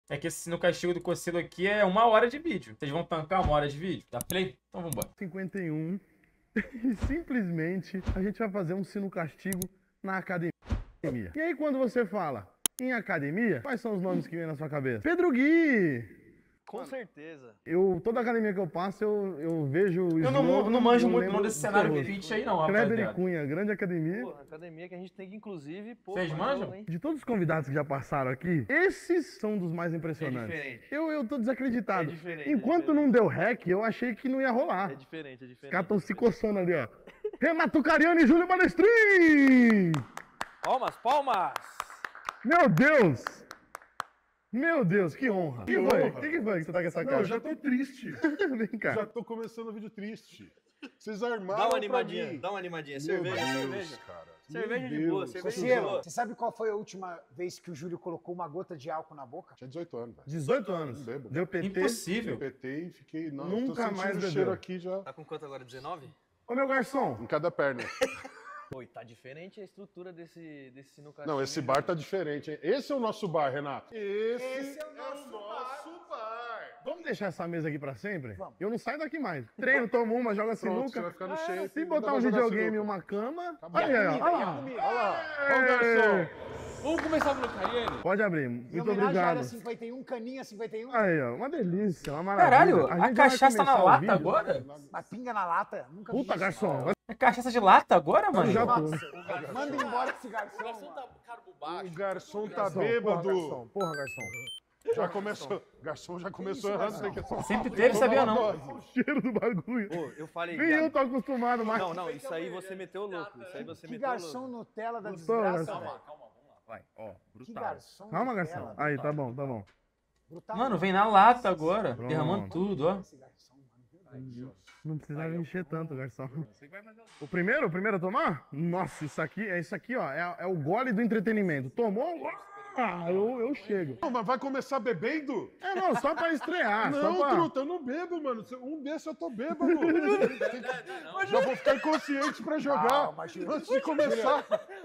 É que esse no castigo do Cocido aqui é 1 hora de vídeo. Vocês vão tancar 1 hora de vídeo? Dá play? Então vambora. 51. E simplesmente a gente vai fazer um sino castigo na academia. E aí quando você fala em academia, quais são os nomes que vêm na sua cabeça? Pedro Gui! Com certeza. Toda academia que eu passo, eu vejo o Eu slogan, não manjo eu muito lembro não desse do cenário seu rosto. fit aí não, Kleber e rapaziada. Cunha, grande academia. Pô, academia que a gente tem que, inclusive, pô, Vocês manjam? hein? De todos os convidados que já passaram aqui, esses são dos mais impressionantes. diferente. Eu tô desacreditado. É diferente, Enquanto não deu rec, eu achei que não ia rolar. É diferente, é Os diferente. caras estão se coçando ali, ó. Renato Cariani e Júlio Balestrin! Palmas, palmas! Meu Deus! Meu Deus, que honra! Que O que honra. foi que você tá com essa Não, cara? eu já tô triste. Vem cá. Já tô começando o vídeo triste. Vocês armaram Dá uma pra animadinha, mim. dá uma animadinha. Meu Cerveja, Deus, cerveja. cara. Cerveja Meu de boa, Deus. cerveja de Cielo, boa. você sabe qual foi a última vez que o Júlio colocou uma gota de álcool na boca? Tinha 18 anos, velho. 18 anos. Não bebo. Deu PT. Impossível. PT e fiquei... Não, Nunca tô sentindo mais o bebeu. cheiro aqui já Tá com quanto agora? 19? Ô, meu garçom. em cada perna. Pô, e tá diferente a estrutura desse sinuca. Não, esse bar tá diferente, hein? Esse é o nosso bar, Renato. Esse é o nosso bar. Vamos deixar essa mesa aqui pra sempre? Vamos. Eu não saio daqui mais. Treino, tomo uma, joga Pronto, você vai sinuca. ficar no shape. Se ainda botar vai um jogar videogame e sinuca. uma cama... Tá bom. Olha aí, ó. Olha lá. Olha lá. Olha o garçom. Vamos começar pelo Cariani? Pode abrir. Em Muito homenagem à obrigado. área 51, caninha 51. Aí, ó. Uma delícia, uma maravilha. Caralho, gente a já vai cachaça tá na começar o lata vídeo. agora? Mas pinga na lata, nunca Puta, vi. garçom. É cachaça de lata agora, mano? Já tô. Nossa, manda embora esse O garçom. garçom mano. tá caro por baixo. O garçom tá Garçom, bêbado. Porra, garçom. Já começou. Garçom já começou errando. Tem que... Sempre teve, sabia não. O cheiro do bagulho. Pô, eu falei. Nem eu tô acostumado mais. Não, não, isso aí você meteu louco. Isso aí você Que meteu garçom louco. Nutella da Gostou, desgraça, garçom? velho. Vai, ó. Que garçom Calma, Nutella, garçom. velho. Aí, tá bom, tá bom. Brutal. Mano, vem na lata agora, Pronto. derramando tudo, ó. Esse garçom, mano. Não precisava encher tanto, garçom. O primeiro a tomar? Nossa, isso aqui, ó, é o gole do entretenimento. Tomou? Ah, eu chego. Não, mas vai começar bebendo? Não, só pra estrear. Não, só pra... truta, eu não bebo, mano. Um desse eu tô bêbado. Já vou ficar inconsciente pra jogar. Calma, Júlio. Antes de começar.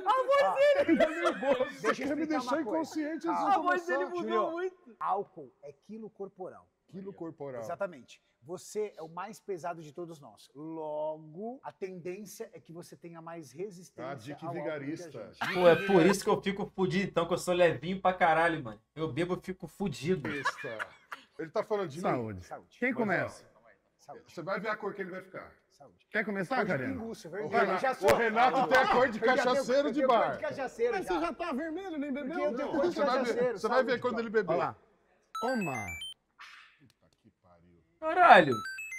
Deixa Você eu quer me explicar deixar uma coisa. inconsciente antes Calma. de começar. Júlio, álcool é quilo corporal. Quilo corporal. Exatamente. Você é o mais pesado de todos nós. Logo, a tendência é que você tenha mais resistência Ah, Dick ao álcool que a Vigarista. gente. Pô, é por isso que eu fico fudido, então, que eu sou levinho pra caralho, mano. Eu bebo, eu fico fudido. Besta. Ele tá falando de mim. Saúde. Saúde. Quem começa? Saúde. Você vai ver a cor que ele vai ficar. Saúde. Quer começar, Cor de Karina? pinguço, O vermelho. Eu já Renato, sou. o Renato tem a cor de Eu já cachaceiro tenho- de eu tenho cor bar. de cachaceiro Mas já. você já tá vermelho, nem bebeu? Porque eu tenho cor de Você vai ver, cachaceiro. você vai ver saúde, quando pô. ele beber. Olha lá. Toma. Puta que pariu. Caralho.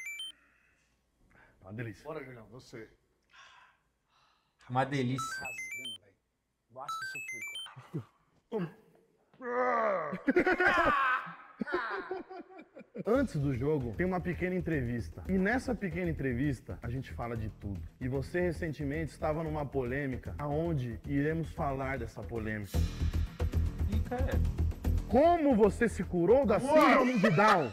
Uma delícia. Bora, Julião. Você. Uma delícia. Rasgando, velho. O ácido sulfúrico. Antes do jogo, tem uma pequena entrevista. E nessa pequena entrevista, a gente fala de tudo. E você recentemente estava numa polêmica, aonde iremos falar dessa polêmica. Ih, cara. Como você se curou da síndrome de Down?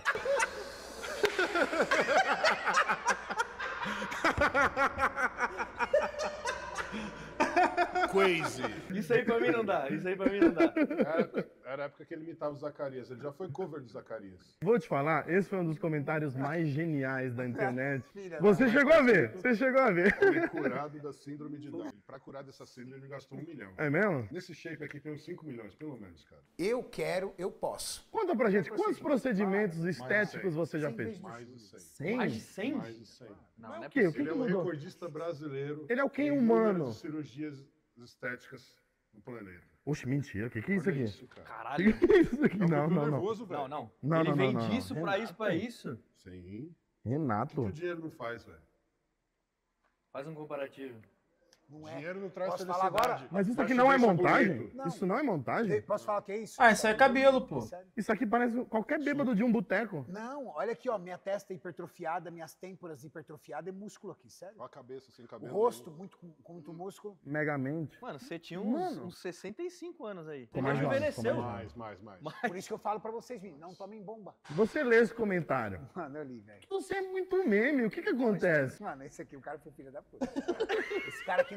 Crazy. Isso aí pra mim não dá. Isso aí pra mim não dá. Era a época que ele imitava o Zacarias. Ele já foi cover do Zacarias. Vou te falar, esse foi um dos comentários mais geniais da internet. Você chegou a ver, você chegou a ver. Ele curado da síndrome de Down. Pra curar dessa síndrome, ele gastou 1 milhão. É mesmo? Nesse shape aqui tem uns 5 milhões, pelo menos, cara. Eu quero, eu posso. Conta pra gente, quantos procedimentos estéticos você já fez? Mais de 100. 100? Mais de 100? Mais de 100. Não, não é O quê? O possível. que Ele é que o mudou? recordista brasileiro. Ele é o quem em número humano? de cirurgias estéticas no planeta. Oxe, mentira, o que é isso Olha aqui? isso, cara. Caralho. Que é isso aqui? É um Não, núcleo não, não. nervoso, velho. Não, não. Não, Ele não, vem não, não. disso pra isso, pra isso. Sim. O que Renato. o dinheiro não faz, velho? Faz um comparativo. Não é. Dinheiro não traz Posso felicidade. falar agora? Mas isso Mas aqui te não é deixa montagem? bonito. Não. Isso não é montagem? Posso falar o que é isso? Ah, isso aí é cabelo, pô. Sério? Isso aqui parece qualquer bêbado de um boteco. Não, olha aqui, ó. Minha testa é hipertrofiada, minhas têmporas hipertrofiadas e músculo aqui, sério. Olha a cabeça sem O cabelo. rosto com muito músculo. Megamente. Mano, você tinha Mano. uns 65 anos aí. Você Ficou não mais jovem, envelheceu. ficou Mais. Por isso que eu falo pra vocês, menino, não tomem bomba. Você lê esse comentário. Mano, eu li, velho. Você é muito meme, o que que acontece? Mano, esse aqui, o cara foi filho da puta. Esse cara aqui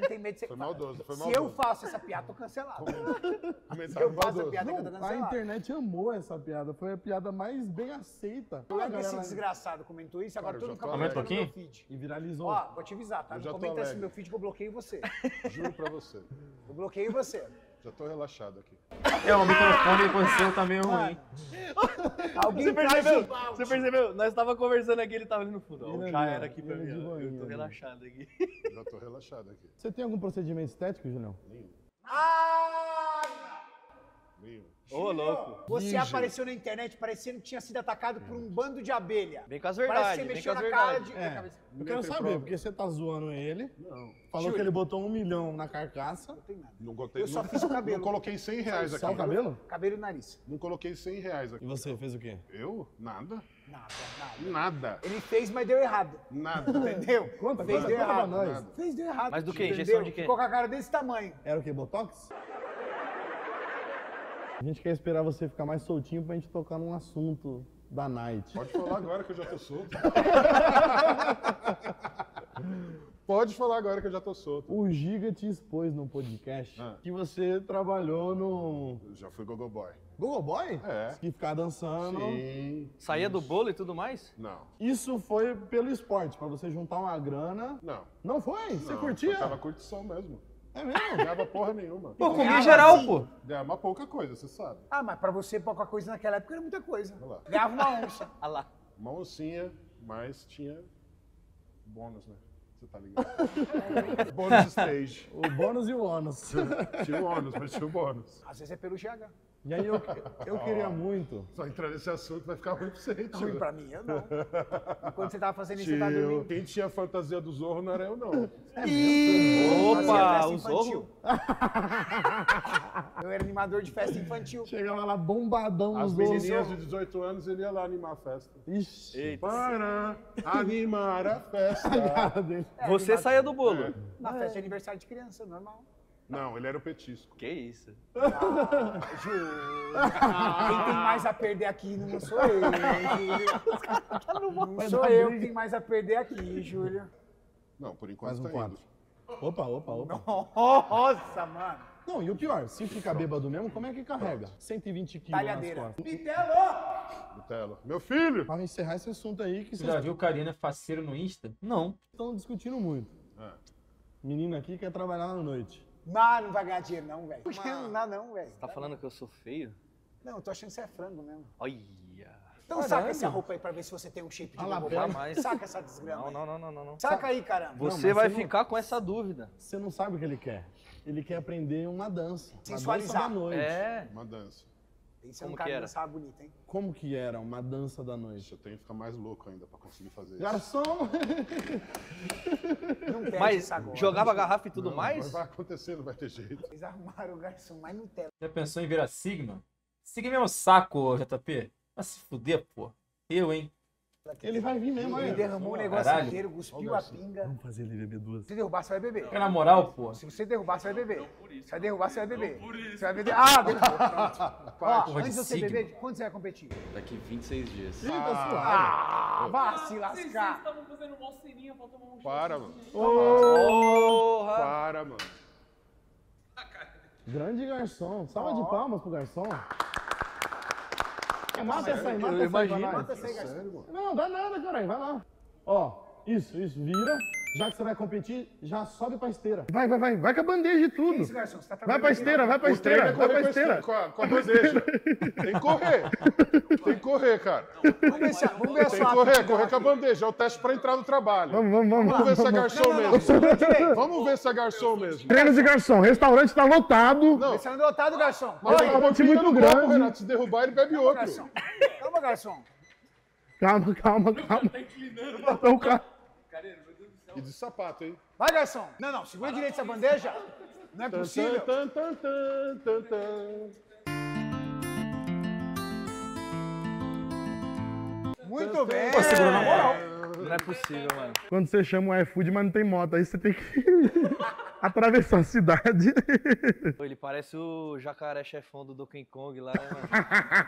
tem medo de ser... Foi maldoso, foi Se maldoso. eu faço essa piada, tô cancelado. Se Comentário eu faço a maldoso. piada que eu tô Não, a cancelado. internet amou essa piada. Foi a piada mais bem aceita. Como é A que esse galera- desgraçado comentou isso? Agora Cara, todo eu mundo já tô acabou alegre. no meu feed. E viralizou. Ó, vou te avisar, tá? Eu Não já tô comenta assim alegre. no meu feed que eu bloqueio você. Juro pra você. Eu bloqueio você. Já tô relaxado aqui. O microfone você tá meio ruim. Alguém Você traz percebeu? o balde. Você percebeu? Nós tava conversando aqui, ele tava ali no fundo. Ó, Ele já ali, ó. era aqui pra Ele mim, de ó. boinha Eu tô ali. relaxado aqui. Já tô relaxado aqui. Você tem algum procedimento estético, Julião? Ah! Meio. Ô, louco. Você Ninja. apareceu na internet parecendo que tinha sido atacado por um bando de abelha. Vem com as Parece que verdades, você vem com mexeu as na cara verdades. de... É. na cabeça. Eu quero tem saber, prova. porque você tá zoando ele. Não, Falou que ele botou 1 milhão na carcaça. Não tem nada. não botei. Eu só não- fiz o cabelo. Não coloquei 100 reais aqui. Só o cabelo? Cabelo e nariz. Não coloquei 100 reais E aqui. você, fez o quê? Eu? Nada. Nada, nada. Nada. Ele fez, mas deu errado. Nada. Entendeu? Conta, Fez, conta, deu conta pra errado. nós. Nada. Fez, deu errado. Mas do quê? Entendeu? Injeção de quê? Ficou com a cara desse tamanho. Era o quê? Botox? A gente quer esperar você ficar mais soltinho pra gente tocar num assunto da night. Pode falar agora que eu já tô solto. Pode falar agora que eu já tô solto. O Giga te expôs no podcast que você trabalhou no Eu já fui gogo boy. Google Boy? É. Que ficar dançando. Sim. Saía do bolo e tudo mais? Não. Isso foi pelo esporte, pra você juntar uma grana. Não. Não foi? Você Não, curtia? Eu tava curtição mesmo. É mesmo? Não ganhava porra nenhuma. Pô, comia geral, pô. Ganhava pouca coisa, você sabe. Ah, mas pra você pouca coisa naquela época era muita coisa. Olha lá. Ganhava uma onça. Ah lá. Uma oncinha, mas tinha bônus, né? Você tá ligado? Bônus stage. O bônus e o ônus. Tinha o ônus, mas tinha o bônus. Às vezes é pelo GH. E aí eu queria muito. Só entrar nesse assunto vai ficar ruim pra você, Ruim tio. pra mim, eu não. Quando você tava fazendo isso, você tava Tio, dormindo. quem tinha fantasia do Zorro não era eu, não. Opa, Festa o infantil. Zorro? Eu era animador de festa infantil. Chegava lá bombadão As nos menininhas olhos. de 18 anos, ele ia lá animar a festa. Ixi. Eita. Para animar a festa. Cara dele. Você saía do bolo. Na festa de aniversário de criança, normal. Não, ele era o petisco. Que isso? Quem tem mais a perder aqui não sou eu, Júlio. Não sou eu que tem mais a perder aqui, Júlio. Não, por enquanto Mais um tá quadro. indo. Opa. Nossa, mano. Não, e o pior, se ficar bêbado mesmo, como é que carrega? 120 quilos nas Talhadeira. costas. Pitelo! Nutella. Meu filho! Para encerrar esse assunto aí, que Você vocês já viu o Karina faceiro no Insta? Não. estão discutindo muito. Ah, Menino aqui quer trabalhar na noite. Não vai ganhar dinheiro não, velho. Não dá não, velho. Tá falando que eu sou feio? Não, eu tô achando que você é frango mesmo. Olha. Então saca essa roupa aí pra ver se você tem um shape de Ah lá, gogo pera. boy. mais. Saca essa desgrama Não, aí. não. Saca aí, caramba. Você mas vai você não- ficar com essa dúvida. Você não sabe o que ele quer. Ele quer aprender uma dança. Uma dança Sensualizar. da noite. É. uma dança. Isso é um Como cara que que era? dançava bonito, hein? Como que era uma dança da noite? Eu tenho que ficar mais louco ainda pra conseguir fazer isso. Garçom! Não perde Mas isso agora. jogava garrafa e tudo Não, mais? mas vai acontecer, não vai ter jeito. Eles arrumaram o garçom mais Nutella. Já pensou em virar Sigma? Sigma é o saco, JP. Vai se fuder, pô. Eu, hein? Ele vai vir mesmo, Ele olha. derramou o negócio Caralho. inteiro, cuspiu a pinga. Vamos fazer ele beber duas. Se derrubar, você vai beber. Fica na moral, pô. Se você derrubar, você vai beber. Se vai derrubar, você vai beber. Você vai beber. Ah, derrubou. Pronto. Ó, porra de antes de você Sigma. beber, quando você vai competir? Daqui 26 dias. Ih, tá suave. Ah, vá se lascar. estavam fazendo mó ceninha pra tomar um Para, mano. Porra! Para, mano. Grande garçom. Salva de palmas pro garçom. Mata essa aí, Eu mata essa aí pra imagino. nós. Mata essa aí, garçom. Sério, mano. Não, dá nada, caralho. Vai lá. Ó, isso, vira. Já que você vai competir, já sobe pra esteira. Vai com a bandeja e tudo. Isso, garçom, você tá Vai pra trabalhando esteira, vai pra O treino esteira, é vai correr pra esteira. com a bandeja. Tem que correr. Tem que correr, cara. Vamos ver se vamos ver a Tem sua que correr, aptidão correr com a aqui. bandeja. É o teste pra entrar no trabalho. Vamos. Vamos ver se é garçom mesmo. Segura direito. Vamos ver se é garçom mesmo. Treino de garçom, restaurante tá lotado. Não, Você anda lotado, garçom. mas Olha, o um time pouquinho muito no copo, grande. Renato. Se derrubar, ele bebe outro. Garçom. Calma, garçom. Calma. Então, cara. E de sapato, hein? Vai, garçom. Não, segura direito essa bandeja. Não é possível. Tan, tan, tan, tan, tan. Muito bem. Pô, segurou na moral. Não é possível, mano. Quando você chama o iFood, mas não tem moto, aí você tem que atravessar a cidade. Pô, ele parece o jacaré chefão do Donkey Kong lá, né, mano?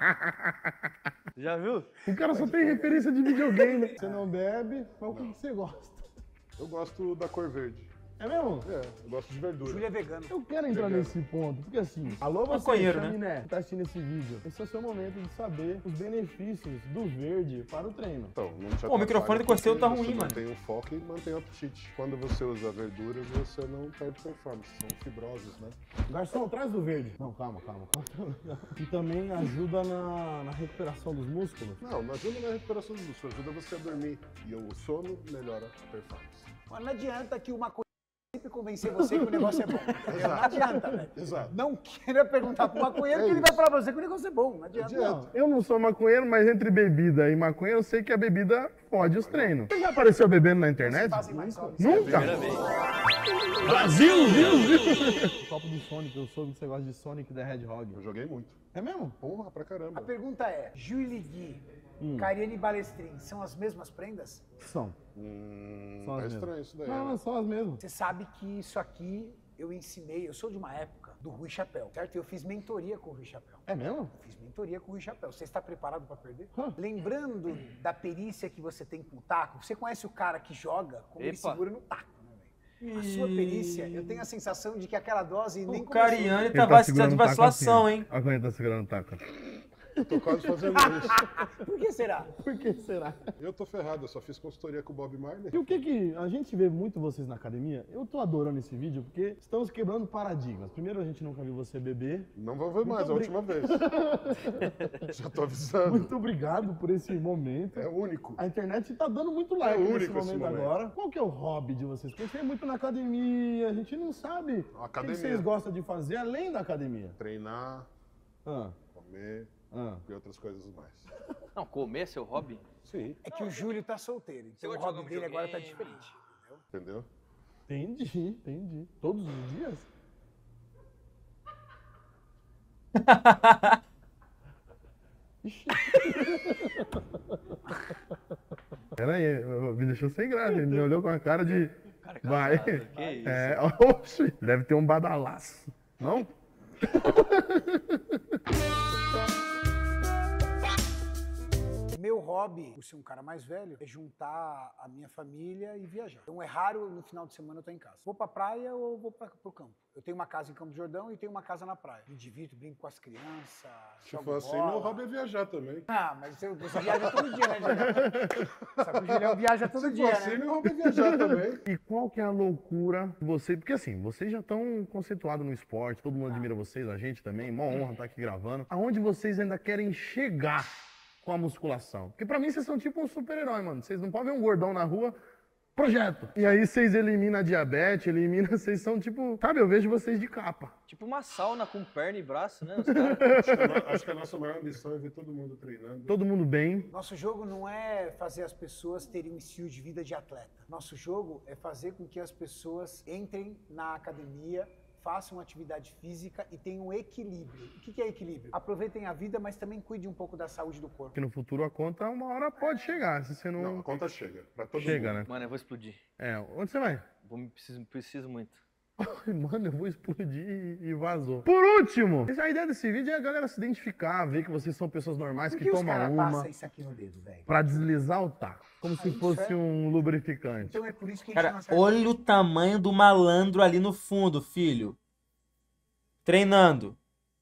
Já viu? O cara só tem referência de videogame. Você não bebe, mas o que você gosta? Eu gosto da cor verde. É mesmo? É, eu gosto de verdura. Júlio é vegano. Eu quero entrar nesse ponto, porque assim, alô você, Maconheiro, né? chaminé, que tá assistindo esse vídeo, esse é o seu momento de saber os benefícios do verde para o treino. Então, não te Pô, o microfone do Cosselo tá porque ruim, você mano. mantém o foco e mantém o apetite. Quando você usa verduras, você não perde performance, são fibrosas, né? Garçom, traz do verde. Não, calma. E também ajuda na recuperação dos músculos. Não ajuda na recuperação dos músculos, ajuda você a dormir. E o sono melhora a performance. Mas não adianta que uma coisa sempre convencer você que o negócio é bom. Entendeu? Não adianta, velho. Exato. Não queira perguntar pro maconheiro que ele vai falar pra você que o negócio é bom. Não adianta. Não, eu não sou maconheiro, mas entre bebida e maconha eu sei que a bebida fode os treinos. Você já apareceu bebendo na internet? Fazem mais só. Nunca? Brasil! O copo do Sonic, eu soube que você gosta de Sonic the Hedgehog. Eu joguei muito. É mesmo? Porra, pra caramba. A pergunta é, Júlio Gui, Cariani e Balestrin são as mesmas prendas? São. São as É mesmas. estranho isso daí. Não, né? são as mesmas. Você sabe que isso aqui eu ensinei, eu sou de uma época do Rui Chapéu, certo? Eu fiz mentoria com o Rui Chapéu. É mesmo? Fiz mentoria com o Rui Chapéu. Você está preparado para perder? Hã? Lembrando da perícia que você tem com o taco, você conhece o cara que joga como ele Epa. segura no taco, né, velho? A sua perícia, eu tenho a sensação de que aquela dose nem O começou. Cariani Ele tá segurando de o taco vacilação, assim, hein? Olha como ele tá segurando o taco. Eu tô quase fazendo isso. Por que será? Por que será? Eu tô ferrado, eu só fiz consultoria com o Bob Marley. E o que a gente vê muito vocês na academia? Eu tô adorando esse vídeo porque estamos quebrando paradigmas. Primeiro, a gente nunca viu você beber. Não vou ver mais, a Muito última vez. Já tô avisando. Muito obrigado por esse momento. É único. A internet tá dando muito like único nesse esse momento momento. agora. Qual que é o hobby de vocês? Porque a gente vem muito na academia, a gente não sabe o que Academia. vocês gostam de fazer além da academia. Treinar, Ah, comer ah. e outras coisas mais. Não, comer é seu hobby? Sim, É que o Júlio tá solteiro, então o gosta de hobby jogar dele agora tá videogame? diferente. entendeu? Entendi. Todos os dias? Ixi. Peraí, me deixou sem graça. Ele me olhou com a cara de. Vai. Que isso? É, oxe, deve ter um badalaço. Não? Meu hobby, por ser um cara mais velho, é juntar a minha família e viajar. Então é raro no final de semana eu tô em casa. Vou pra praia ou vou pro campo. Eu tenho uma casa em Campo do Jordão e tenho uma casa na praia. Me divirto, brinco com as crianças, Se jogo for assim, bola. meu hobby é viajar também. Ah, mas você viaja todo dia, né, Julião? Só que o Julião viaja todo Se dia, for assim, né? meu hobby é viajar também. E qual que é a loucura de você? Porque assim, vocês já estão conceituados no esporte, todo mundo admira vocês, a gente também, mó honra estar aqui gravando. Aonde vocês ainda querem chegar com a musculação? Porque pra mim vocês são tipo um super-herói, mano. Vocês não podem ver um gordão na rua, projeto. E aí vocês eliminam a diabetes, vocês são tipo, sabe, eu vejo vocês de capa. Tipo uma sauna com perna e braço, né? Os caras. Acho que a nossa maior missão é ver todo mundo treinando. Todo mundo bem. Nosso jogo não é fazer as pessoas terem um estilo de vida de atleta. Nosso jogo é fazer com que as pessoas entrem na academia, façam atividade física e tenham equilíbrio. O que é equilíbrio? Aproveitem a vida, mas também cuide um pouco da saúde do corpo. Porque no futuro a conta uma hora pode chegar, se você Não, não... a conta chega. Pra todo Chega, mundo. né? Mano, eu vou explodir. É, onde você vai? Preciso muito. Ai, mano, eu vou explodir e vazou. Por último, a ideia desse vídeo é a galera se identificar, ver que vocês são pessoas normais Por que que os tomam caras uma passam isso aqui no dedo, velho? pra deslizar o taco, como se isso fosse é- um lubrificante. Então é por isso que a gente Cara, não acerta. olha o tamanho do malandro ali no fundo, filho. Treinando.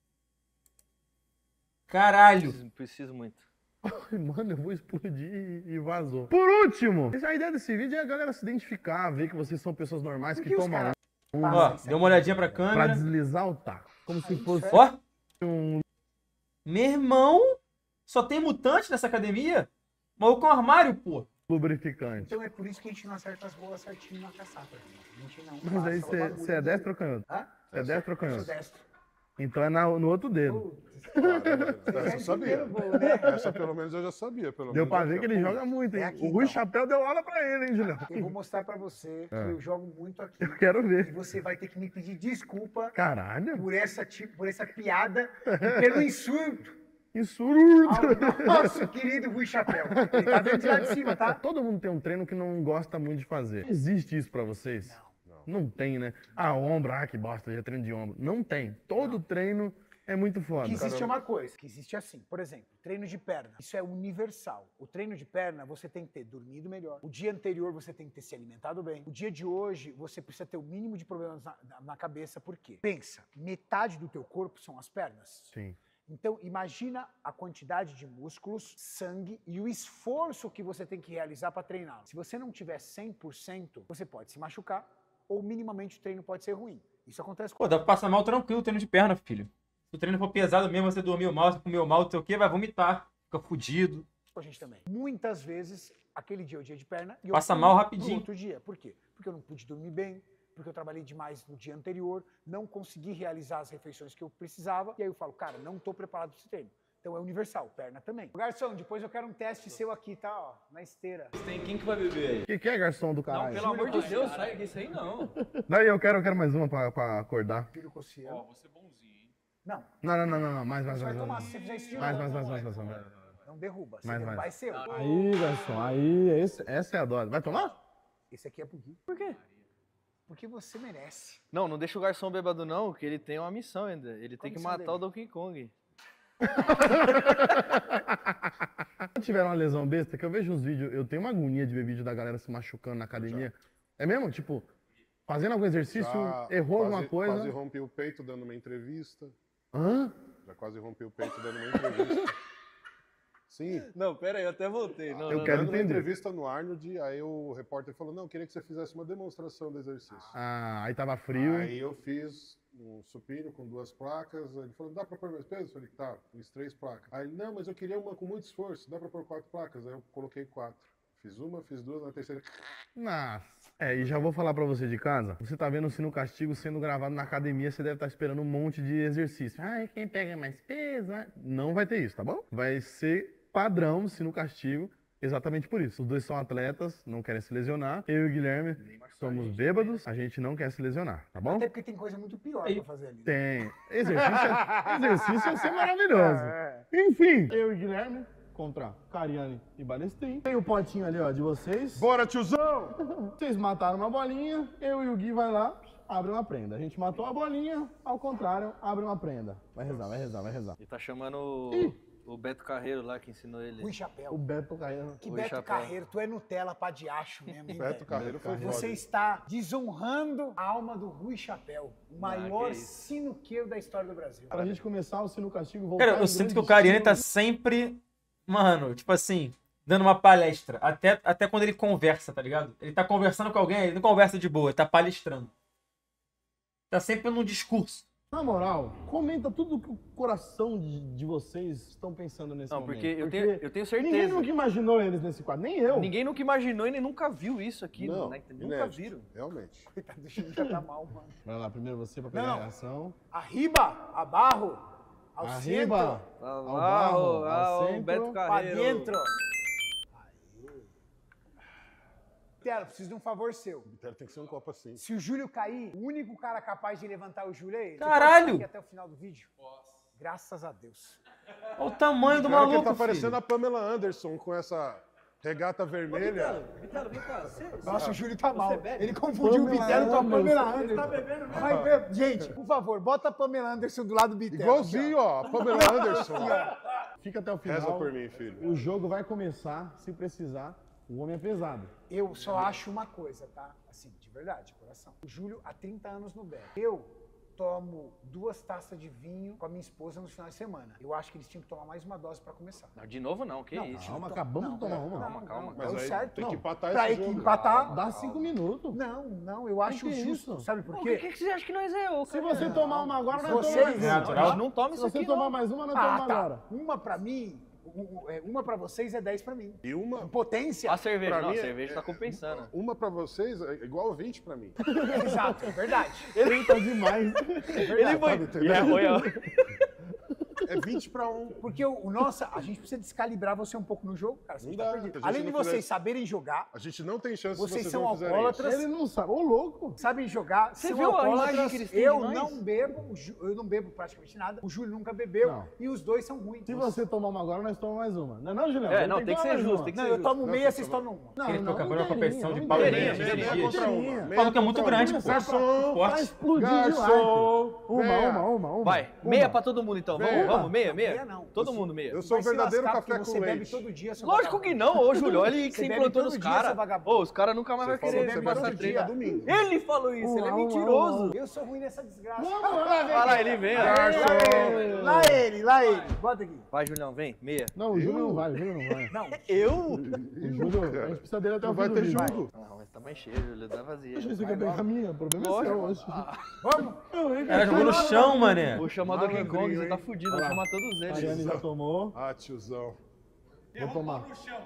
Caralho. Preciso muito. Ai, mano, eu vou explodir e vazou. Por último, a ideia desse vídeo é a galera se identificar, ver que vocês são pessoas normais Por que que os tomam caras Ó, passam isso deu aqui? uma olhadinha pra pra câmera. deslizar o taco, como se fosse Ó, um meu irmão, só tem mutante nessa academia? Maluco é um armário, pô. lubrificante. Então é por isso que a gente não acerta as bolas certinho na caçapa. A gente não Mas aí passa o bagulho você é do- destro ou canhoto? Hã? Você é destro ou Eu sou canhoto? destro. Então é no outro dedo. Caramba, essa eu sabia. Entenderam, pô, né? Essa pelo menos eu já sabia. Pelo Deu menos pra aqui, ver ó. que ele joga muito, hein? É aqui, O Rui então. Chapéu deu aula pra ele, hein, Julião? Eu vou mostrar pra você que eu jogo muito aqui. Eu quero E ver. você vai ter que me pedir desculpa Caralho, por essa piada e pelo insulto isso. ao nosso querido Rui Chapéu. Ele tá vendo de lá de cima, tá? Todo mundo tem um treino que não gosta muito de fazer. Existe isso pra vocês? Não tem, né? Ah, ombro, que bosta, já treino de ombro. Não tem. Todo treino É muito foda. Que existe uma coisa, que existe assim. Por exemplo, treino de perna. Isso é universal. O treino de perna, você tem que ter dormido melhor. O dia anterior, você tem que ter se alimentado bem. O dia de hoje, você precisa ter o mínimo de problemas na cabeça. Por quê? Pensa, metade do teu corpo são as pernas. Sim. Então, imagina a quantidade de músculos, sangue e o esforço que você tem que realizar para treinar. Se você não tiver 100%, você pode se machucar ou minimamente o treino pode ser ruim. Isso acontece com... Pô, dá pra passar mal tranquilo treino de perna, filho. Se o treino for pesado mesmo, você dormiu mal, você comeu mal, não sei o quê, vai vomitar, fica fudido. a gente também. Muitas vezes, aquele dia é o dia de perna e eu Passa fui mal pro rapidinho. outro dia. Por quê? Porque eu não pude dormir bem, porque eu trabalhei demais no dia anterior, não consegui realizar as refeições que eu precisava, e aí eu falo, cara, não tô preparado para esse treino. Então é universal, perna também. Garçom, depois eu quero um teste seu aqui, tá? Ó, na esteira. Tem quem que vai beber aí? O que é, garçom do Não, caralho? pelo amor de Deus, sai disso aí não. Daí eu quero mais uma pra acordar. Júlio Cossiano. Ó, vou ser bonzinho, hein? Não, Não. Mais. você vai tomar, se você fizer isso de Mais. novo. Não derruba. Se Mais. derrubar é seu. Aí, garçom, aí, essa é a dose. Vai tomar? Esse aqui é pro Gui. Por quê? Porque você merece. Não, não deixa o garçom bêbado não, que ele tem uma missão ainda. Ele tem que missão matar dele? o Donkey Kong. Se tiver uma lesão besta, que eu vejo uns vídeos, eu tenho uma agonia de ver vídeo da galera se machucando na academia. É mesmo? Tipo, fazendo algum exercício, Já errou quase- alguma coisa. Quase rompi o peito dando uma entrevista. Hã? Já quase rompi o peito dando uma entrevista. Sim. Não, pera aí, eu até voltei. Não, Eu não, quero Dando uma entender. entrevista no Arnold, aí o repórter falou, não, queria que você fizesse uma demonstração do exercício. Ah, aí tava frio. Aí eu fiz um supino com 2 placas, aí ele falou, dá pra pôr mais peso? Eu falei, tá, fiz 3 placas. Aí ele, não, mas eu queria uma com muito esforço, dá pra pôr 4 placas? Aí eu coloquei 4. Fiz uma, fiz 2, na terceira... Nossa. É, e já vou falar pra você de casa. Você tá vendo o Sino Castigo sendo gravado na academia, você deve estar esperando um monte de exercício. Ai, quem pega mais peso? Não vai ter isso, tá bom? Vai ser padrão Sino Castigo, exatamente por isso. Os dois são atletas, não querem se lesionar. Eu e o Guilherme somos bêbados, a gente não quer se lesionar, tá bom? Até porque tem coisa muito pior pra fazer ali. Tem. Exercício ia ser maravilhoso. Enfim, eu e Guilherme contra Cariane e Balestrin. Tem o potinho ali, ó, de vocês. Bora, tiozão! Vocês mataram uma bolinha, eu e o Gui vai lá, abre uma prenda. A gente matou a bolinha, ao contrário, abre uma prenda. Vai rezar. Ele tá chamando o Beto Carreiro lá, que ensinou ele. Rui O Chapéu. Beto caiu. Que Rui Beto Chapéu. Carreiro, tu é Nutella pra diacho mesmo, hein, Beto velho? Carreiro foi Carreiro. Você foda. está desonrando a alma do Rui Chapéu, o maior que isso. sinuqueiro da história do Brasil. Pra gente começar o Sino Castigo voltar. Cara, eu em sinto que grande o Cariani tá estilo. sempre, mano, tipo assim, dando uma palestra. Até quando ele conversa, tá ligado? Ele tá conversando com alguém, ele não conversa de boa, ele tá palestrando. Tá sempre num discurso. Na moral, comenta tudo que o coração de vocês estão pensando nesse Não, momento. porque eu tenho Ninguém certeza. nunca imaginou eles nesse quadro, nem eu. Ninguém nunca imaginou e nem nunca viu isso aqui. Não, Né? Nunca inédito, viram. Realmente. Coitado do Chico, já tá mal, mano. Vai lá, primeiro você pra pegar Não. a reação. Arriba, abarro, ao Arriba, centro, ao barro, ao centro, Beto pra Carreiro. dentro. Telo, preciso de um favor seu. Vitória tem que ser um copo assim. Se o Júlio cair, o único cara capaz de levantar o Júlio é ele. Caralho! Você pode ficar aqui até o final do vídeo? Graças a Deus. Olha o tamanho do Cara, que maluco, ele tá filho. parecendo a Pamela Anderson com essa regata vermelha. Vitelo, vem cá. Nossa, o Júlio tá mal. bebe? Ele confundiu o Pamela Bitelo com a Anderson. Pamela Anderson. Ele tá bebendo mesmo? Vai ver. Gente, por favor, bota a Pamela Anderson do lado do Bitelo. Igualzinho, ó. A Pamela Anderson. Fica até o final. Reza por mim, filho. O jogo vai começar, se precisar. O homem é pesado. Eu só acho uma coisa, tá? Assim, de verdade, coração. O Júlio há 30 anos no Beto. Eu tomo 2 taças de vinho com a minha esposa no final de semana. Eu acho que eles tinham que tomar mais uma dose pra começar. Não, de novo não, que isso. Calma, acabamos de tomar uma. Calma. Mas é o aí certo. tem Não, que empatar pra esse jogo. empatar. Dá 5 minutos. Não, eu acho que é justo. isso? Sabe por Por quê? que você acha que nós é o Se você tomar uma agora, nós tomamos Vocês- mais É uma. natural? A gente não toma Se isso você aqui, tomar não. mais uma, nós tomamos agora. Uma pra mim, uma pra vocês é 10 pra mim. E uma, Potência. A cerveja, Pra não, a mim é- cerveja tá compensando. uma pra vocês é igual 20 pra mim. Exato, é verdade. Ele tá demais. Ele foi. Tá me entendendo? É 20 pra 1. Porque a gente precisa descalibrar você um pouco no jogo, cara. Você Não tá dá. perdido. Se a gente Além de não vocês fizer- saberem jogar, A gente não tem chance vocês se são não fizerem isso. alcoólatras. Ele não sabe. Ô, louco. sabem jogar, Você são viu a alcoólatras. imagem que eles têm Eu de nós? não bebo, eu não bebo praticamente nada. O Júlio nunca bebeu Não. e os dois são ruins. Se você tomar uma agora, nós tomamos mais uma. Não é não, Julião? É, Ele não, tem que tomar ser mais justo, uma. tem que Não, ser eu justo. tomo meia, vocês tomam uma. Não, Ele não, ficou acabando com a competição de inteirinha, pau inteirinha. grande, Meia dias. contra uma. Inteirinha. Meia Paulo que é muito contra uma. grande, pô. Garçom! Pra Forte. explodir de Garçom! like. Venha. Uma. Vai, Uma. meia pra todo mundo então. Venha. Vamos, meia. Meia não. Todo mundo meia. Eu sou o Vai se verdadeiro lascar café porque com você bebe leite. todo dia, seu Lógico que não, ô Júlio, olha aí que Você você bebe implantou todo nos dia, caras. seu vagabundo. Ô, os caras nunca mais Você vão falou querer que você passar bebe treta. domingo. Ele falou isso, ele é mentiroso. Eu sou ruim nessa desgraça. Olha lá, ele vem, ó. Lá ele. Bota aqui. Vai, Julião, vem, meia. Não, o Júlio não vai, o Júlio não vai. Não, Eu? O Júlio, a gente precisa dele até Não o vai fim do ter vídeo. jogo. Não, mas tá mais cheio, Júlio, tá vazia. Acho que você quer pegar a minha, o problema é seu hoje. vamos. O cara jogou no chão, mané. Vou chamar do King Kong, Malandrinho, você tá hein? fudido, vou chamar todos A eles. Jane já tomou. Ah, tiozão. Vou tomar.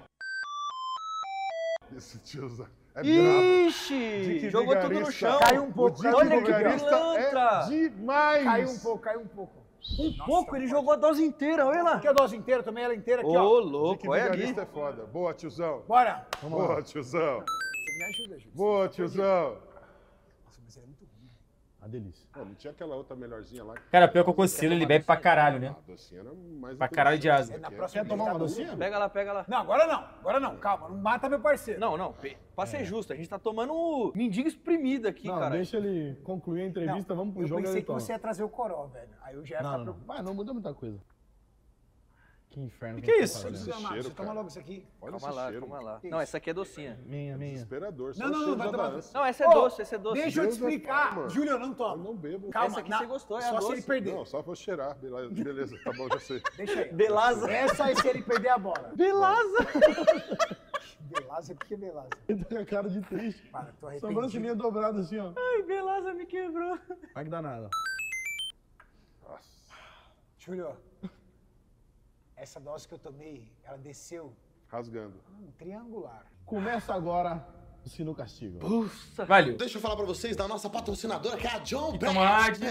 Esse tiozão. É brabo. Ixi, Dick jogou tudo no Vigarista. chão. Caiu um pouco. O Dick Olha que Vigarista pilantra. é demais. Caiu um pouco. Um pouco, ele jogou a dose inteira, olha lá. Aqui a dose inteira, tomei ela inteira aqui, Ô, ó. louco, Dick olha ali. Vigarista é foda. Boa, tiozão. Bora. Boa, tiozão. Você me ajuda, Júlio. Boa, tiozão. Nossa, mas ele é muito ruim. A delícia. Pô, não tinha aquela outra melhorzinha lá? Cara, pior que eu consigo, ele bebe pra caralho, né? A docinha era mais Pra caralho de asa. Na próxima Quer tomar uma vez, tá docinha? Pega lá. Não, agora não. Calma, não mata meu parceiro. Não, pra ser justo, a gente tá tomando mendigo espremido aqui, Não, cara. deixa ele concluir a entrevista, vamos pro eu jogo e pensei ele que toma. você ia trazer o Coró, velho. Aí eu já ia ficar Não. preocupado. Vai, não muda muita coisa. Que inferno. Que é tá isso? fazendo. Esse Não, cheiro, você toma cara. logo isso aqui. Olha Calma esse lá, cheiro. calma lá. Que Não, isso? essa aqui é docinha. Minha. Desesperador. Só Não, o cheiro vai já tomar. dá ânsia. Não, essa é Ô, doce, essa é doce. Deixa eu te Deus é explicar. pai, mano. Júlio, eu não Eu tomo. não bebo. Calma, Essa aqui você gostou, é a só se doce. ele perder. Não, só vou cheirar. Beleza, tá bom, já sei. Deixa aí. Belaza. Essa é se ele perder a bola. Belaza. Belaza, por que Belaza? Ele tá com a cara de triste. Para, tô arrependido. Sobrancelhinha dobrada assim, ó. Ai, Belaza me quebrou. Vai que dá nada. Nossa. Júlio, essa dose que eu tomei, ela desceu Rasgando. triangular. Começa agora o Sino Castigo. Valeu. Deixa eu falar pra vocês da nossa patrocinadora, que é a John Bet. Tomate.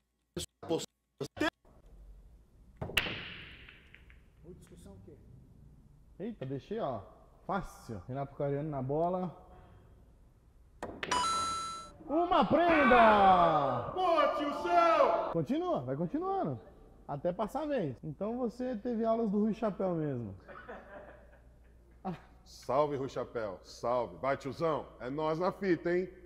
Discussão o quê? Eita, deixei, ó. Fácil. Renato Cariani na bola. Uma prenda! Boa, tiozão! Continua, vai continuando. Até passar a vez. Então você teve aulas do Rui Chapéu mesmo. Salve, Rui Chapéu. Salve. Vai, tiozão. É nós na fita, hein?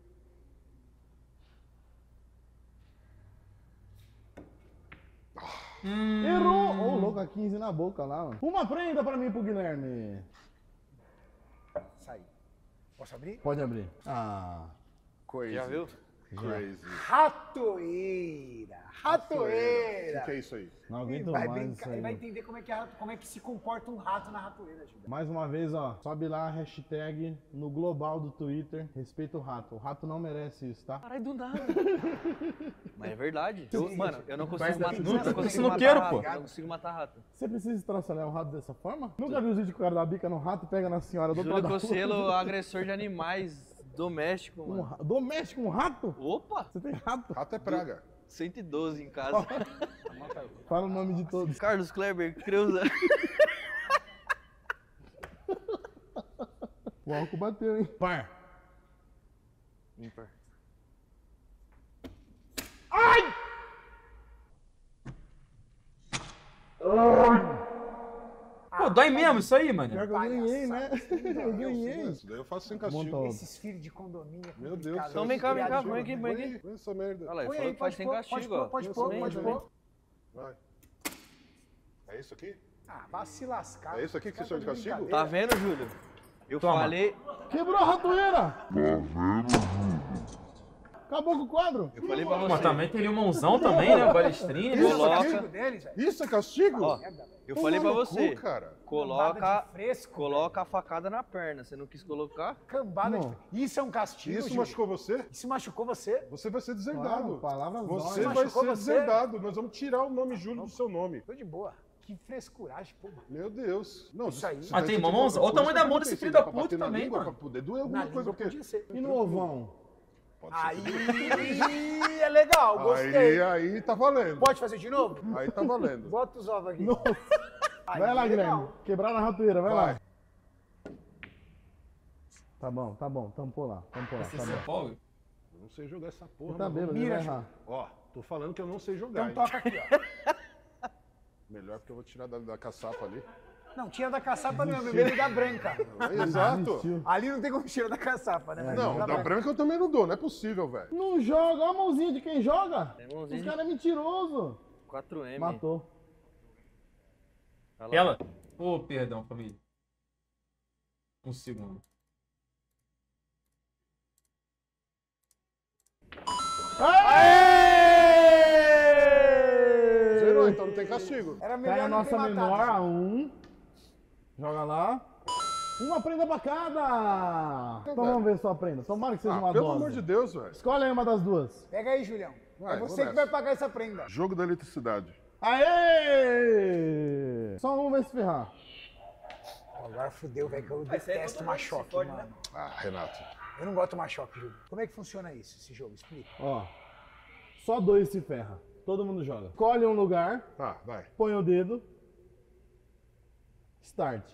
Errou! Ô, louco, a 15 na boca lá, mano. Uma prenda pra mim e pro Guilherme. Sai. Posso abrir? Pode abrir. Ah. Crazy. Já viu? Crazy. Ratoeira. O Ratoeira. que é isso aí? Não Ele aguento vai, mais brincar, isso ele aí. vai entender como é que se comporta um rato na ratoeira, Júlio. Mais uma vez, ó. Sobe lá a hashtag no global do Twitter. Respeita o rato. O rato não merece isso, tá? Caralho, do nada. Mas é verdade. Mano, eu não consigo Faz matar, daqui, eu não no consigo sinuqueiro, matar pô. rato. Eu não consigo matar rato. Você precisa estraçalhar o rato dessa forma? Nunca viu os vídeos que o cara dá bica no rato e pega na senhora do outro Júlio lado da rua? Cosselo, agressor de animais doméstico, Um mano. doméstico, um rato? Opa! Você tem rato? Rato é praga. 112 em casa. Fala o nome de todos. Carlos Kleber Creuza. O álcool bateu, hein? Par. Ímpar. Pô, dói mesmo isso aí, mano. Pior que eu ganhei, né? Eu ganhei. Isso daí eu faço sem castigo. Monta outro. Esses filhos de condomínio. é Meu Deus do complicado. céu. Então vem cá, Criado de põe aqui, jogo, põe né? aqui. Põe essa merda. Olha lá, ele Põe falou aí, que faz pode sem pôr, castigo, ó. pode pôr, Vem, pode vem. pôr. Vai. É isso aqui? Ah, vai se lascar. É isso aqui que vocês são de castigo? Tá vendo, Júlio? Eu Toma. falei, Quebrou a ratoeira! Acabou com o quadro? eu falei pra Mas você. também teria um mãozão também, né? O balestrinho. Isso Coloca. aqui? Deles, velho. Isso é castigo? Ó, eu falei pra Tomar no você. cu, cara. Cambada Coloca, de fresco, coloca a facada na perna. Você não quis colocar? Cambada Não. de... Isso é um castigo, Isso Júlio. machucou você? Isso machucou você? Você vai ser Claro, deserdado. palavras Você dói. vai Machucou ser você? deserdado. Nós vamos tirar o nome Júlio do seu nome. Tô de boa. Que frescuragem, pô. Meu Deus. Não, Isso aí. você Mas vai tem ser mãozão. tipo- Olha o tamanho da mão desse Você filho dá da pra puta bater na também, língua mano. Pra poder doer Na alguma coisa. língua Porque... podia ser. E no ovão? Pode ser. Aí é legal, gostei. Aí tá valendo. Pode fazer de novo? Aí tá valendo. Bota os ovos aqui. Aí Vai lá, é Guilherme. legal. Quebraram a ratoeira, vai lá. Vai. Tá bom. Tampou lá. Tá bom. Paulo? Eu não sei jogar essa porra, Tá mas bêbado, ele Mira, vai errar. Ó, tô falando que eu não sei jogar. Então hein? toca aqui, ó. Melhor porque eu vou tirar da caçapa ali. Não, tira da caçapa não, no meio da branca. Exato. Desistiu. Ali não tem como tirar da caçapa, né? Mas Não, da branca eu também não dou, não é possível, velho. Não joga, olha a mãozinha de quem joga. É mãozinha Os de- caras é mentiroso. 4M. Matou. Olha lá. Ela? Ô, perdão, família. Um segundo. Zerou, então não tem castigo. Era melhor Pega a não ter nossa matado. menor, a 1. Joga lá. Uma prenda pra cada. Então vamos ver sua prenda. Tomara que seja uma Pelo dose. amor de Deus, velho. Escolhe aí uma das duas. Pega aí, Julião. Vai, É vou você que nessa. vai pagar essa prenda. Jogo da eletricidade. Aê! Só um vai se ferrar. Agora fudeu, velho, que eu detesto tomar choque, mano. Ah, Renato. Eu não gosto de tomar choque, Júlio. Como é que funciona isso, esse jogo? Explica. Ó. Só 2 se ferra. Todo mundo joga. Escolhe um lugar, Tá, vai. põe o dedo. Start.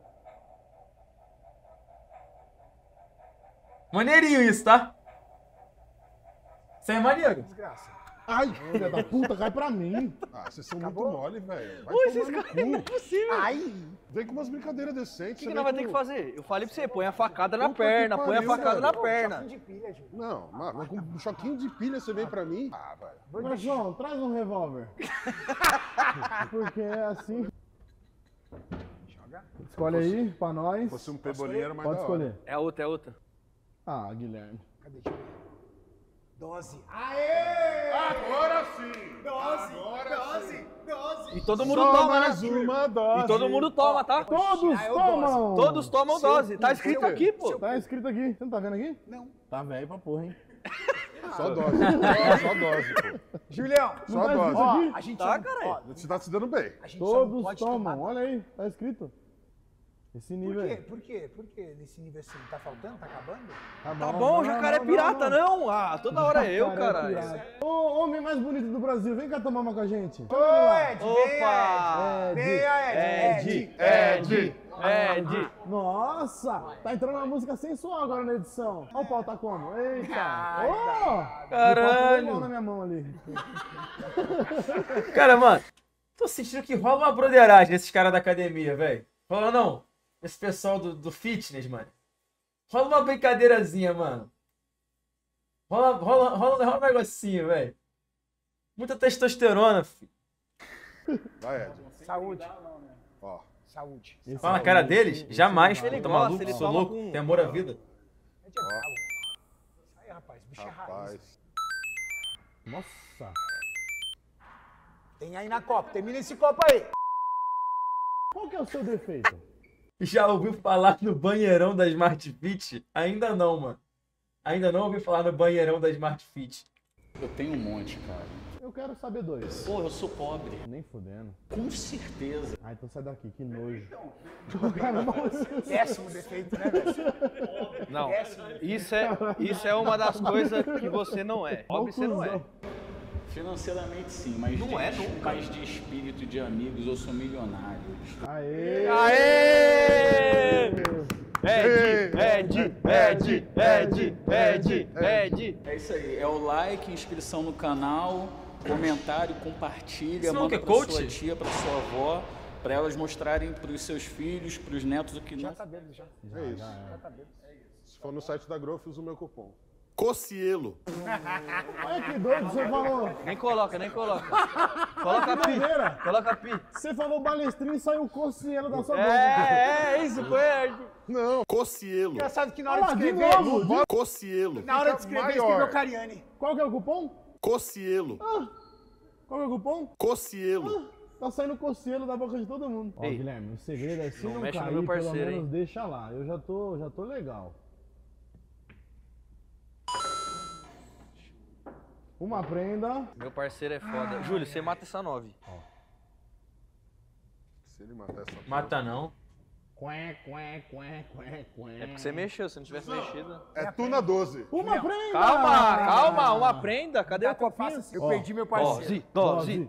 Maneirinho isso, tá? Isso aí é maneiro. Desgraça. Ai, filha da puta, cai pra mim. Ah, vocês são Acabou? muito mole, velho. Vai Esses tomar caras não é no cu. possível. Ai! Vem com umas brincadeiras decentes. O que você nós vai vem ter com- que fazer? Eu falei pra você, põe a facada na Puta que perna, põe a pariu, facada na velho. perna. Choquinho de pilha, Júlio. Não, mas com um choquinho de pilha você vem pra mim? Ah, velho. Garçom, traz um revólver. Porque é assim. Joga. Escolhe aí, pra nós. Se fosse um pebolinho era mais Pode da hora. escolher. É a outra, é a outra. Ah, Guilherme. Cadê? Deixa eu ver. Dose. Agora sim! E todo mundo Só toma, mais né? uma dose. E todo mundo toma, tá? Todos Ah, eu tomam! Todos tomam dose. Tá escrito aqui, pô. Tá escrito aqui. Você não tá vendo aqui? Não. Tá velho pra porra, hein? Só dose. Só dose, pô. Julião, Não Só tá dose. escrito ó, aqui? a gente Tá, não- caralho. ó, Você tá se dando bem. a gente só não Todos pode tomam. tomar. Olha aí, tá escrito. Esse nível Por quê? aí. Por quê? Por quê nesse nível assim? Tá faltando? Tá acabando? Tá bom, jacaré pirata, não. Ah, toda hora é eu, Jacaré caralho. pirata. Ô, homem mais bonito do Brasil, vem cá tomar uma com a gente. Ô, Ed, Opa! Ed. Ed. Nossa, tá entrando uma música sensual agora na edição. Ó, o pau tá como? Eita! Ô! Caralho. Na minha mão ali. Cara, mano, tô sentindo que rola uma broderagem nesses caras da academia, velho. Rola não? Esse pessoal do fitness, mano. Rola uma brincadeirazinha, mano. Rola um negocinho, velho. Muita testosterona, filho. Vai, Ed. Saúde. Ó. Saúde. Fala na cara deles? Jamais, Ele puta gosta, maluco, ele sou toma louco, com- tem amor à vida. Ed é bravo. Isso aí, rapaz. Bicho é raiz. Rapaz. Nossa. Tem aí na copa. Termina esse copo aí. Qual que é o seu defeito? Já ouviu falar no banheirão da Smart Fit? Ainda não, mano. Ainda não ouvi falar no banheirão da Smart Fit. Eu tenho um monte, cara. Eu quero saber 2. Pô, eu sou pobre. Nem fudendo. Com certeza. Ah, então sai daqui, que nojo. Péssimo defeito, né, velho? Não, isso é uma das coisas que você não é. Óbvio que você não é. Financeiramente sim, mas, Não é nunca. mas de espírito de amigos eu sou milionário. Aê! Aê! Ed. É isso aí, é o like, inscrição no canal, comentário, compartilha, Isso não manda é pra coach? sua tia, pra sua avó, pra elas mostrarem pros seus filhos, pros netos o que Já não. tá bêbado, já. É isso. Se for no site da Growth, usa o meu cupom. Cocielo. Olha que doido, você falou. Nem coloca. Coloca pi. Doideira. Coloca pi. Você falou balestrinho e saiu o coceiro da sua boca. É isso, foi. Não. Cocielo. Engraçado que na hora Olha lá, de de escrever, novo. Cocielo. na hora de escrever, maior. escreveu Cariani. Qual que é o cupom? Cocielo. Qual que é o cupom? Cocielo. Tá saindo coceiro da boca de todo mundo. Ó, Ei, Guilherme, o segredo é se não não, mexe no cair, meu parceiro, pelo menos hein? deixa lá. Eu já tô legal. Uma prenda. Meu parceiro é foda. Júlio, você mata essa 9. Se ele matar essa porra. Mata não. Qué, qué, qué, qué, qué. É porque você mexeu, se não tivesse mexido. É tu na 12. Uma prenda! Calma, uma prenda. Cadê o copinho? Eu perdi meu parceiro. Dose.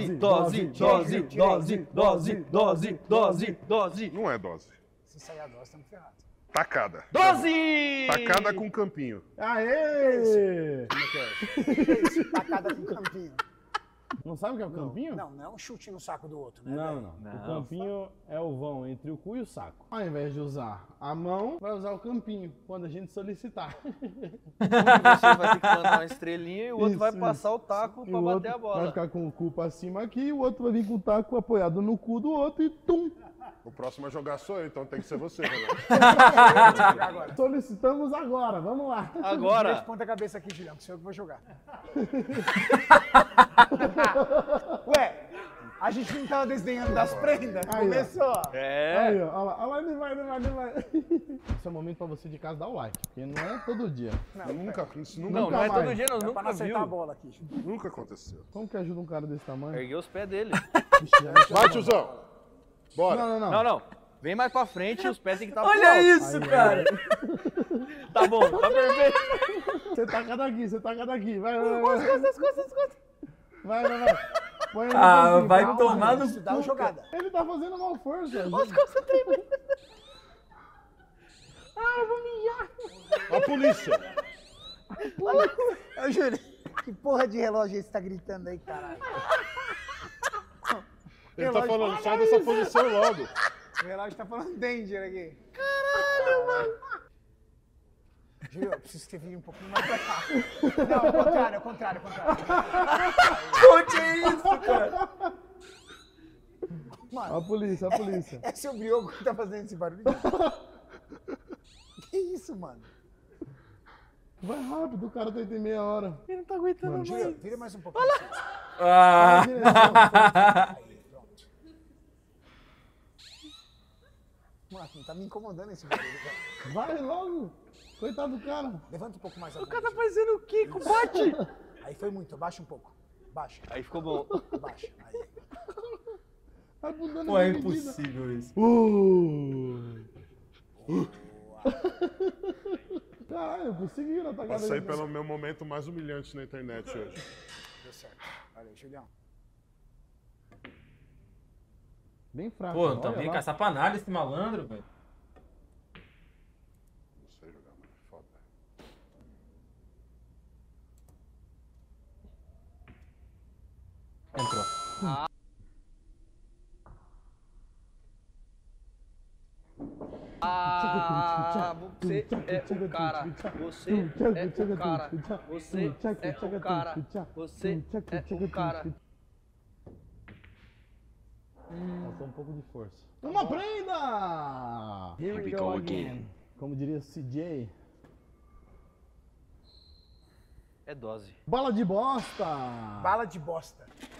Não é dose. Se sair a dose, estamos ferrados. Tacada. Dose! Tacada com campinho. Aê! Tacada com campinho. Não sabe o que é o campinho? Não é um chute no saco do outro, né? Não. O campinho é o vão entre o cu e o saco. Ao invés de usar a mão, vai usar o campinho quando a gente solicitar. Você vai ter que mandar uma estrelinha e o outro vai Isso, passar o taco E pra o bater outro a bola. vai ficar com o cu pra cima aqui e o outro vai vir com o taco apoiado no cu do outro e tum! O próximo a jogar sou eu, então tem que ser você, Renan. Solicitamos agora, vamos lá. Deixa Agora, ponta a cabeça aqui, Julião, que sou eu que vou jogar. Ué, a gente não tava desdenhando das prendas? Aí, ó. Começou. Aí, ó, olha lá, ele vai. Esse é o momento pra você de casa dar o like, porque não é todo dia. Isso não nunca, é mais. todo dia, nós Pra não nunca acertar a viu. bola aqui. nunca aconteceu. Como que ajuda um cara desse tamanho? Ergueu os pés dele. Vai, tiozão. Bora. Não. Vem mais pra frente e os pés tem que estar pro Olha alto. isso, cara. Tá bom, tá perfeito. Você taca daqui. Vai. Vai. Põe ele no Ah, campinho, vai calma, tomar no Isso, dá uma jogada. Ele tá fazendo mal força. A polícia. Eu juro. Que porra de relógio esse tá gritando aí, caralho? Ele tá falando, sai dessa posição logo. O relógio tá falando danger aqui. Caralho, mano. Júlio, eu preciso que você vire um pouquinho mais pra cá. Não, ao contrário. Onde é isso, cara? Mano, A polícia. é seu brioco que tá fazendo esse barulho. Que isso, mano? Vai rápido, o cara tem meia hora. Ele não tá aguentando mais. Júlio, vira mais um pouquinho. Ah. Aí, pronto. Mano, tá me incomodando esse barulho, cara. Vai logo. Coitado do cara. Levanta um pouco mais a O cara tá fazendo o Kiko, bate! Aí foi muito, abaixa um pouco. Baixa, Aí ficou bom. abaixa. Aí. Vai mudando Pô, a é medida. impossível isso. Caralho, conseguiram atacar Passei ele. pelo meu momento mais humilhante na internet hoje. Deu certo. Olha aí, Julião. Bem fraco. Pô, olha também lá. caçar panalha esse malandro, velho. Não sei jogar, mano. Foda. Entrou. Ah, você é o cara. Você é o cara. Você é o cara. Você é o cara. Faltou um pouco de força. Uma prenda! Here we go again. Como diria CJ. É dose. Bala de bosta! Bala de bosta.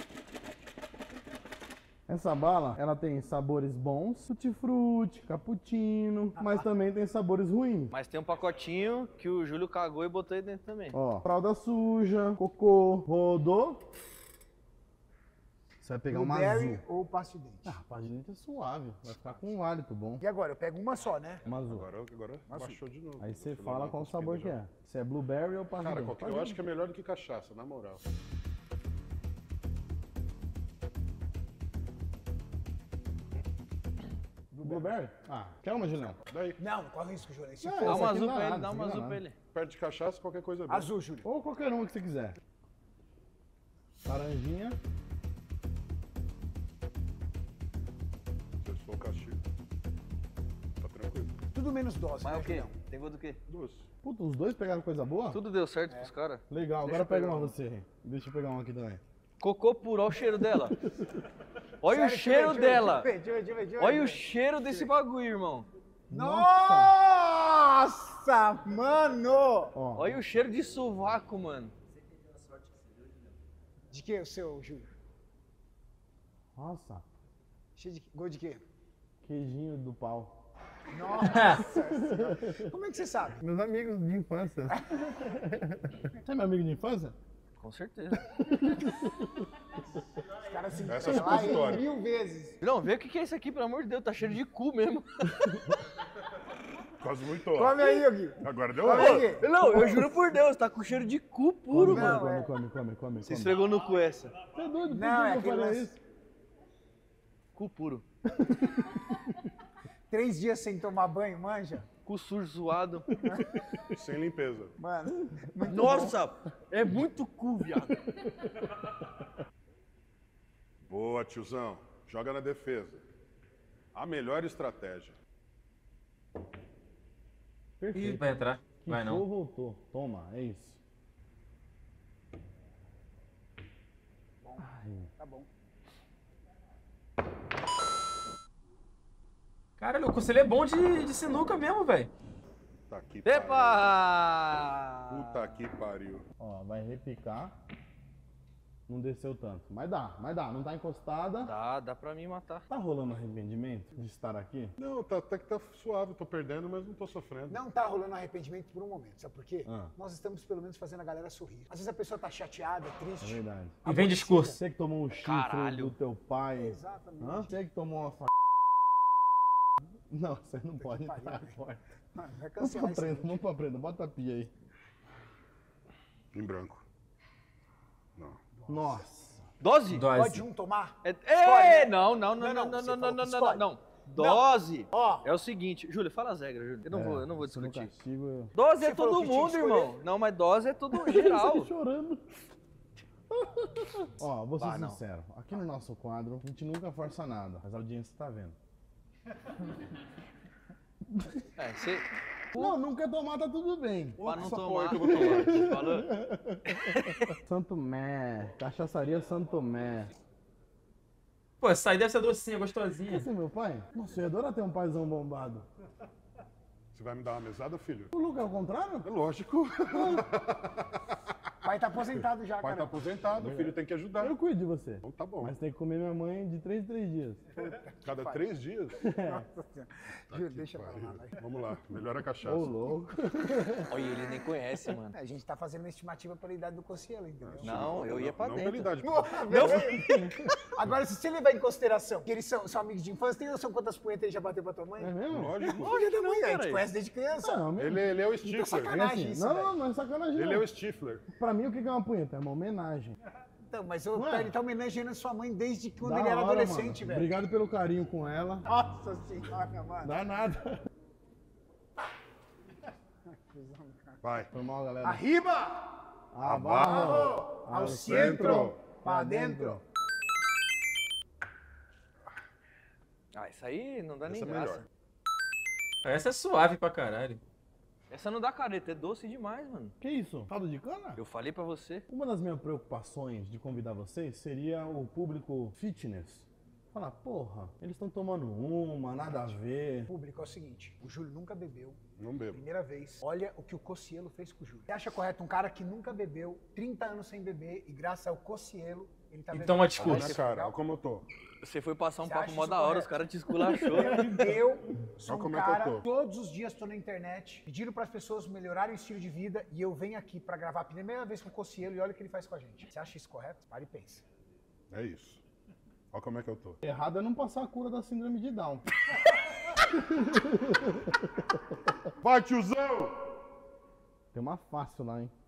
Essa bala, ela tem sabores bons, tutti-frutti, cappuccino, mas também tem sabores ruins. Mas tem um pacotinho que o Júlio cagou e botou aí dentro também. Ó, fralda suja, cocô, rodou. Você vai pegar uma Blueberry azul. ou pasta de dente. Ah, pasta de dente é suave, vai ficar com um hálito bom. E agora? Eu pego uma só, né? Uma azul. Agora baixou de novo. Aí você Fui fala lá, qual consegui sabor que jogar. é. Se é blueberry ou pasta Cara, de dente. eu acho que é melhor do que cachaça, na moral. Blueberry? Ah, quer uma, Julião? Daí, Não, corre risco, Júlio. Se Não, for Dá essa uma aqui azul não dá pra ele, nada, dá uma isso aqui azul não pra dá ele. perto de cachaça, qualquer coisa é bom. azul, Júlio. Ou qualquer uma que você quiser. Laranjinha. Se for o castigo, tá tranquilo. Tudo menos dose, Mas né, o quê? Julião? Tem gosto do quê? Duas. Puta, os dois pegaram coisa boa? Tudo deu certo pros caras. Legal, Deixa agora eu pega pegar uma uma. você. Deixa eu pegar uma aqui também. Cocô puro, olha o cheiro dela. Olha o Sério, cheiro deixa eu ver, dela. deixa eu ver. Olha o cheiro desse bagulho, irmão. Nossa, mano! Ó, Olha o cheiro de sovaco, mano. De que o seu, Júlio? nossa, Cheio de... Gol de quê? queijinho do pau. Nossa senhora. Como é que você sabe? Meus amigos de infância. Você é meu amigo de infância? Com certeza. Os caras se Essa é lá supositória. 1000 vezes. Não, vê o que é isso aqui, pelo amor de Deus. Tá cheiro de cu mesmo. Quase muito. Come aí, Gui. Agora deu Come uma. aí, Gui. Não, eu juro por Deus, tá com cheiro de cu puro, mano. Não, é. Come. Você esfregou no cu essa. Você é doido? Por Não, é que eu aquele falei lance. isso? Cu puro. 3 dias sem tomar banho, manja? Cu sujo, zoado. Sem limpeza. Mano, Nossa, é muito cu, viado. Boa, tiozão. Joga na defesa. A melhor estratégia. Ih, Perfeito. vai entrar. Vai Quicou, não. voltou. Toma, é isso. tá bom. Caralho, o conselho é bom de sinuca mesmo, velho. Puta que pariu. Epa! Puta que pariu. Ó, vai repicar. Não desceu tanto. Mas dá. Não tá encostada. Dá pra mim matar. Tá rolando arrependimento de estar aqui? Não, até que tá suave. Tô perdendo, mas não tô sofrendo. Não tá rolando arrependimento por um momento, sabe por quê? Ah. Nós estamos pelo menos fazendo a galera sorrir. Às vezes a pessoa tá chateada, É triste. verdade. E vem discurso. Você que tomou um chifre Caralho. do teu pai. Exatamente. Hã? Você que tomou uma Não, você não pode pariu, entrar velho. agora. Mano, vai Vamos cancelar pra isso. prenda, vamos pra prenda. Bota a pia aí. Em branco. Não. Nossa. Dose? Dose. Pode um tomar? Não. Você falou que escolhe. Não. Dose. Ó, É o seguinte, Júlio, fala as regras, Júlio. Eu não vou se no discutir. castigo, eu... Dose Você é falou todo que tinha mundo, que escolher. irmão. Não, mas dose é tudo geral. chorando. Ó, vou ser Bah, não. sincero. Aqui no nosso quadro, a gente nunca força nada. Mas a audiência tá vendo. É, você... Não, não quer tomar, tá tudo bem. Pra não Essa tomar... porra que eu vou tomar. Falou? Santo Mé. Cachaçaria Santo Mé. Pô, essa aí deve ser docinha, gostosinha. Esse é meu pai? Nossa, eu ia adorar ter um paizão bombado. Você vai me dar uma mesada, filho? O Luca é o contrário? É lógico. o pai tá aposentado já, O pai tá cara. aposentado, o filho tem que ajudar. Eu cuido de você. Então tá bom. Mas tem que comer minha mãe de 3 em 3 dias. Cada 3 dias? Júlio, deixa pra lá, Pariu. vai. Vamos lá, melhora a cachaça. Ô, louco. Olha, ele nem conhece, mano. A gente tá fazendo uma estimativa pela idade do Cossielo, entendeu? Não, eu ia pra Não dentro. pela idade. Agora, se você levar em consideração que eles são amigos de infância, tem noção quantas punhetas ele já bateu pra tua mãe? É mesmo? Lógico. Olha da mãe, a gente caralho. conhece desde criança. Não, mesmo. Ele é o Stifler. sacanagem. isso, não, velho. não é sacanagem. Ele é não. o Stifler. Pra mim, o que é uma punheta? É uma homenagem. Então, mas Não é? ele tá homenageando sua mãe desde quando Da ele era hora, adolescente, mano. velho. Obrigado pelo carinho com ela. Nossa senhora, mano. Dá nada. Vai. Foi mal, galera. Arriba! Abajo. Ao centro! Pra dentro! Ah, isso aí não dá nem Essa é graça. melhor. Essa é suave pra caralho. Essa não dá careta, é doce demais, mano. Que isso? Caldo de cana? Eu falei pra você. Uma das minhas preocupações de convidar vocês seria o público fitness. Falar, porra, eles estão tomando uma, nada a ver. Público, é o seguinte, o Júlio nunca bebeu. Não bebo. Primeira vez. Olha o que o Cossielo fez com o Júlio. Você acha correto um cara que nunca bebeu, 30 anos sem beber, e graças ao Cossielo, ele tá bebendo? Então, uma Olha discurso. na cara, olha como eu tô. Você foi passar um Você papo acha mó isso da hora, correto? os caras te esculachou. Eu sou Olha um como é que eu cara, tô. todos os dias tô na internet, pedindo para as pessoas melhorarem o estilo de vida, e eu venho aqui para gravar a primeira vez com o Cossielo e olha o que ele faz com a gente. Você acha isso correto? Para e pensa. É isso. Olha como é que eu tô. Errado é não passar a cura da síndrome de Down. Vai, tiozão! Tem uma fácil lá, hein?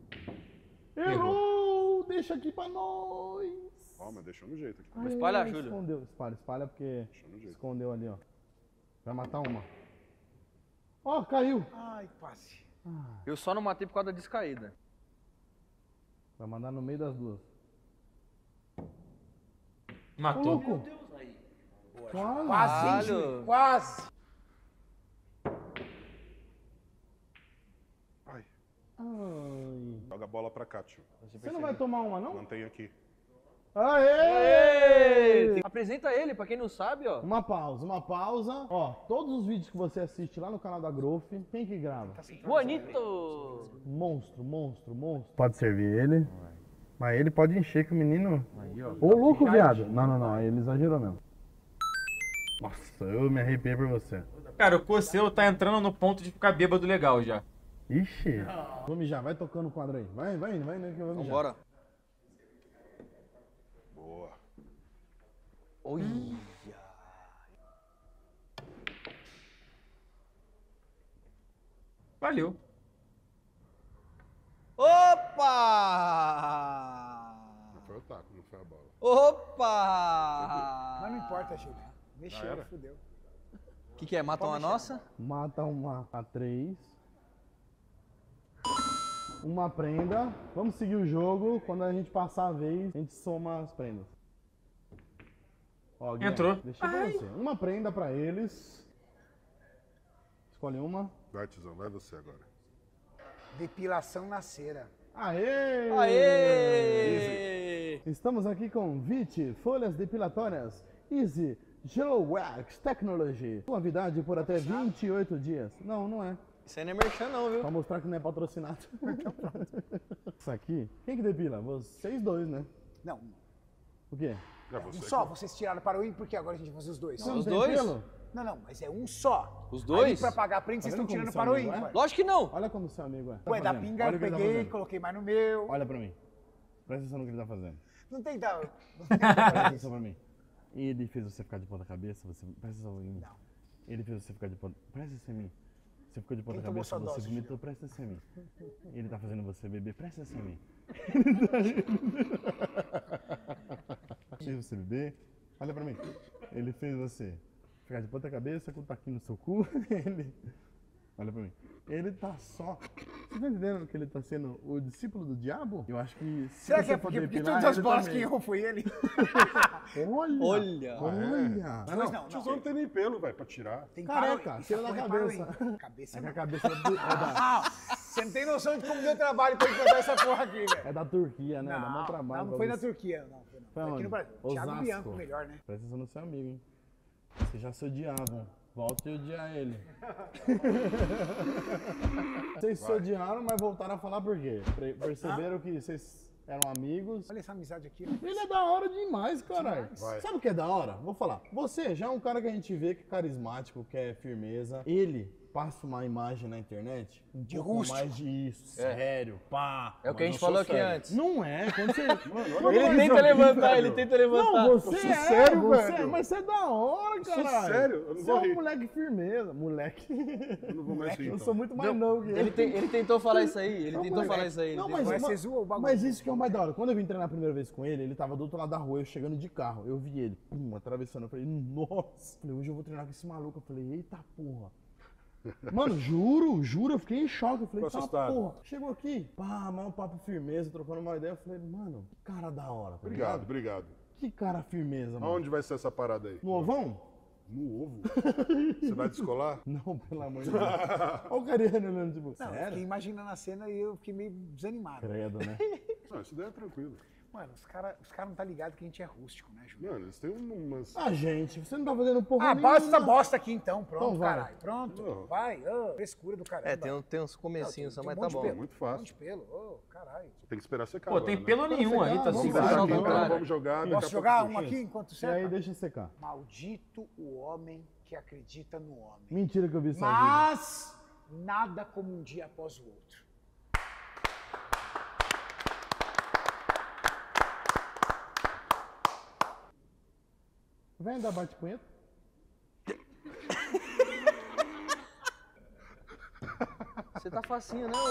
Errou! Deixa aqui pra nós! Ó, mas deixou no jeito aqui. Ai, espalha, ai, Júlio. Escondeu, espalha porque Deixou no jeito. escondeu ali, ó. Vai matar uma. Ó, caiu! Ai, quase. Eu só não matei por causa da descaída. Vai mandar no meio das duas. Ô, Matou. louco! Quase! Quase, hein, Caralho. Júlio? Quase. Ai, Ai. joga a bola pra cá, tio. Você não vai tomar uma, não? Mantém aqui. Aê! Apresenta ele, pra quem não sabe, ó. Uma pausa, uma pausa. Ó, todos os vídeos que você assiste lá no canal da Growth, quem que grava? Bonito! Monstro, monstro, monstro. Pode servir ele. Mas ele pode encher que o menino... Ô, louco, viado. Não, aí ele exagerou mesmo. Nossa, eu me arrepiei por você. Cara, o Cossielo tá entrando no ponto de ficar bêbado legal já. Ixi. Vamos mijar, vai tocando o quadro aí. Vai, né, que eu vou mijar. Vambora. Olha. Valeu. Opa! Foi o taco, não foi a bola. Opa! Mas não importa, Júlio. Já Mexeu, era? fudeu. O que é? Matam a nossa? Mata uma a 3. Uma prenda. Vamos seguir o jogo. Quando a gente passar a vez, a gente soma as prendas. Ó, Guilherme, Entrou. deixa pra você. Uma prenda pra eles. Escolhe uma. Vai, Tizão, vai você agora. Depilação na cera. Aê! Aê! Estamos aqui com VIT, folhas depilatórias Easy Gel Wax Technology. Suavidade por até 28 dias. Não, não é. Isso aí não é merchan não, viu? Pra mostrar que não é patrocinado. Isso aqui, quem que depila? Vocês dois, né? Não, O quê? É um você. só. Vocês tiraram para o ímpar porque agora a gente vai fazer os dois. Você Os tem dois? pelo? Não, mas é um só. Os dois? Aí pra pagar a prenda, vocês Tá estão vendo tirando como para o seu amigo ímpar. Lógico que não. Olha como seu amigo é. Tá Ué, da fazendo. pinga Olha eu o que ele tá peguei, fazendo. coloquei mais no meu. Olha pra mim. Presta atenção no que ele tá fazendo. Não tem da... Presta atenção pra mim. Ele fez você ficar de ponta cabeça, você... Presta atenção em mim. Não. Ele fez você ficar de ponta... Presta atenção em mim. Você ficou de ponta Quem tomou cabeça, sua você dose, vomitou, presta atenção em mim. Ele tá fazendo você beber, presta atenção em mim. Fez você beber, olha pra mim. Ele fez você ficar de ponta cabeça com o taquinho no seu cu. Ele... Olha pra mim. Ele tá só... Você tá entendendo que ele tá sendo o discípulo do diabo? Eu acho que... se Será que você é for porque depilar, todas as ele bolas também. que errou foi ele? Olha! Olha. Olha! Pois não, Tizão não tem nem pelo, velho, pra tirar. Tem Careca, para o- tira da porra é para o cabeça. ímpar. Cabeça É que a não. cabeça é, é da, Ah, você não tem noção de como deu trabalho pra encontrar essa porra aqui, velho. é da Turquia, né? Dá mó trabalho. não pra foi na você. Turquia, não. Foi, não. Foi Foi aqui onde? no Brasil. Thiago Osasco. Bianco, melhor, né? Presta atenção no seu amigo, hein? Vocês já se odiavam. Volte a odiar ele. Vocês se odiaram, mas voltaram a falar por quê? Perceberam que vocês eram amigos. Olha essa amizade aqui, ó. Ele é da hora demais, caralho. Vai. Sabe o que é da hora? Vou falar. Você já é um cara que a gente vê que é carismático, que é firmeza. Ele passa uma imagem na internet um De pouco rústico. mais de isso, sério, pá. É o que a Mas gente eu sou falou aqui sério. antes. Não é, quando você... Ele tenta levantar, ele tenta levantar. Não, você sou é, sério, você velho. é, mas você é da hora, sou caralho. sério, eu não Você vou é um rir. moleque firmeza. Moleque. Eu não vou mais rir, Eu então. sou muito mais novo que ele. Ele tentou falar isso aí, ele Não, tentou moleque. falar isso aí. ele Não, tentou- mas, Vai ser zoa o bagulho. mas isso que é o mais da hora. Quando eu vim treinar a primeira vez com ele, ele tava do outro lado da rua, eu chegando de carro. Eu vi ele, pum, atravessando. Eu falei, nossa. Falei, hoje eu vou treinar com esse maluco. Eu falei, eita porra. Mano, juro, eu fiquei em choque. Eu falei, Ficou tá assustado. porra. Chegou aqui, pá, maior papo firmeza, trocando uma ideia. Eu falei, mano, que cara da hora, tá Obrigado, ligado? obrigado. Que cara firmeza, mano. Aonde vai ser essa parada aí? No ovão? No ovo? Você vai descolar? Não, pelo amor de Deus. Olha o Cariano olhando, tipo, Não, eu sério? fiquei imaginando a cena e eu fiquei meio desanimado. Credo, né? Não, isso daí é tranquilo. Mano, os caras não tá ligado que a gente é rústico, né, Júlio? Mano, eles têm umas... Ah, gente, você não tá fazendo porra Ah, nenhuma. basta essa bosta aqui então. Pronto, Então vai. caralho. Pronto. Não. Vai. Ô, frescura do caramba. É, tem uns comecinhos só, Tem mas um tá monte de bom. pelo, Muito Um fácil. monte de pelo. Ô, caralho. Tem que esperar secar Pô, agora, tem né? pelo nenhum aí, tá Vamos assim. lá. Só Então, ao contrário. vamos jogar. daqui a Posso pouco jogar puxa. um aqui enquanto E seca? aí, deixa secar. Maldito o homem que acredita no homem. Mentira que eu vi isso aí. Mas nada como um dia após o outro. Vem dar bate-punheta. Você tá facinho, né, ô?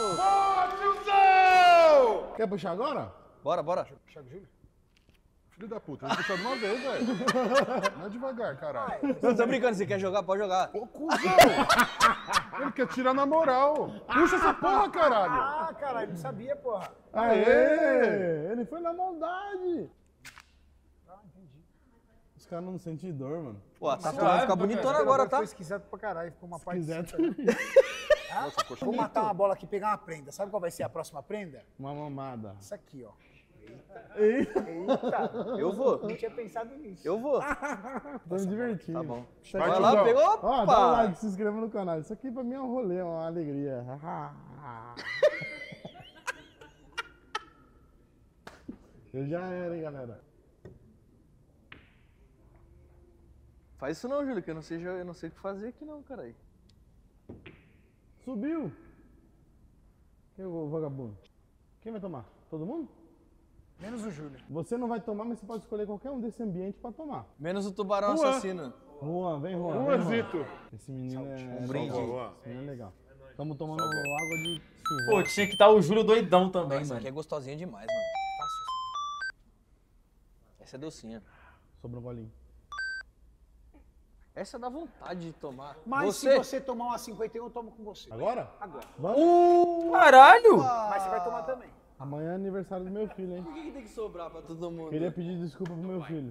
Quer puxar agora? Bora, bora. Thiago Júlio? Filho da puta, ele puxou de uma vez, velho. Não é devagar, caralho. Não, tô brincando, você quer jogar? Pode jogar. Ô, cuzão! Ele quer tirar na moral. Puxa essa porra, caralho. Ah, caralho, não sabia, porra. Aê! Ele foi na maldade. Ah, entendi. Os caras não sentem dor, mano. Pô, a tatuagem vai ficar bonitona agora, tá? Ficou esquisito pra caralho, ficou uma parte... Quiser, Nossa, coxa Vou matar uma bola aqui e pegar uma prenda. Sabe qual vai ser a próxima prenda? uma mamada. Isso aqui, ó. Eita, Eita! Eu vou. Não tinha pensado nisso. Eu vou. tô me divertindo. Tá bom. Vai, Vai lá, tiozão. pegou. Ó, dá um Opa! like, se inscreva no canal. Isso aqui pra mim é um rolê, é uma alegria. Eu já era, hein, galera. Faz isso não, Júlio, que eu não sei o que fazer aqui não, cara. Subiu. Quem é o vagabundo? Quem vai tomar? Todo mundo? Menos o Júlio. Você não vai tomar, mas você pode escolher qualquer um desse ambiente pra tomar. Menos o tubarão Juan. assassino. Juan, vem Juan. vem, Juan. Juanzito. Esse menino é... brinde. Juan. Esse menino é legal. Estamos tomando água de Pô, chuva. tinha que estar o Júlio doidão também, Essa mano. aqui é gostosinha demais, mano. Essa é docinha. Sobrou um golinho. Essa dá vontade de tomar. Mas se você tomar uma 51, eu tomo com você. Agora? Agora. Caralho! Mas você vai tomar também. Amanhã é aniversário do meu filho, hein? Por que tem que sobrar pra todo mundo? Queria pedir desculpa pro meu filho.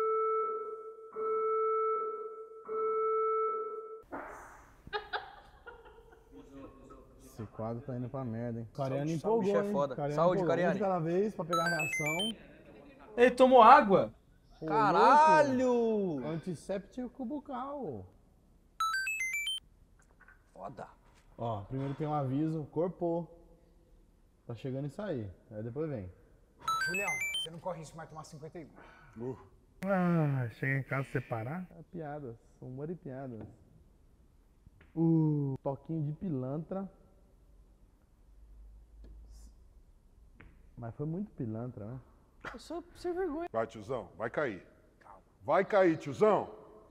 Esse quadro tá indo pra merda, hein? Cariani empolgou, bicho é hein? foda. Cariani Saúde, empolgou. Cariani. Um de cada vez pra pegar a reação. Ele tomou água? Ô, Caralho! louco. Antisséptico bucal. Foda. Ó, primeiro tem um aviso, corpou. Tá chegando isso aí. Aí depois vem. Julião, você não corre risco mais tomar 51. Ah, chega em casa separar? É piadas, humor e piadas. Toquinho de pilantra. Mas foi muito pilantra, né? Eu sou sem vergonha. Vai, tiozão. Vai cair. Vai cair, tiozão.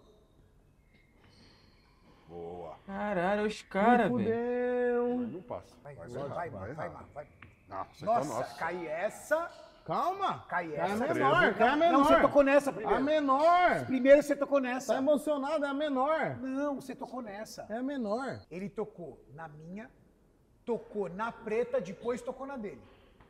Boa. Caralho, os caras, velho. Fudeu! Não passa. Vai, Vai, vai, vai, vai, vai, errar. vai. Não, você Nossa, tá nossa. cai essa. Calma! Cai É a essa. menor, cai a menor. Não, você tocou nessa A primeiro. menor! Primeiro você tocou Tá nessa. emocionado, é a menor. Não, você tocou nessa. É a menor. Ele tocou na minha, tocou na preta, depois tocou na dele.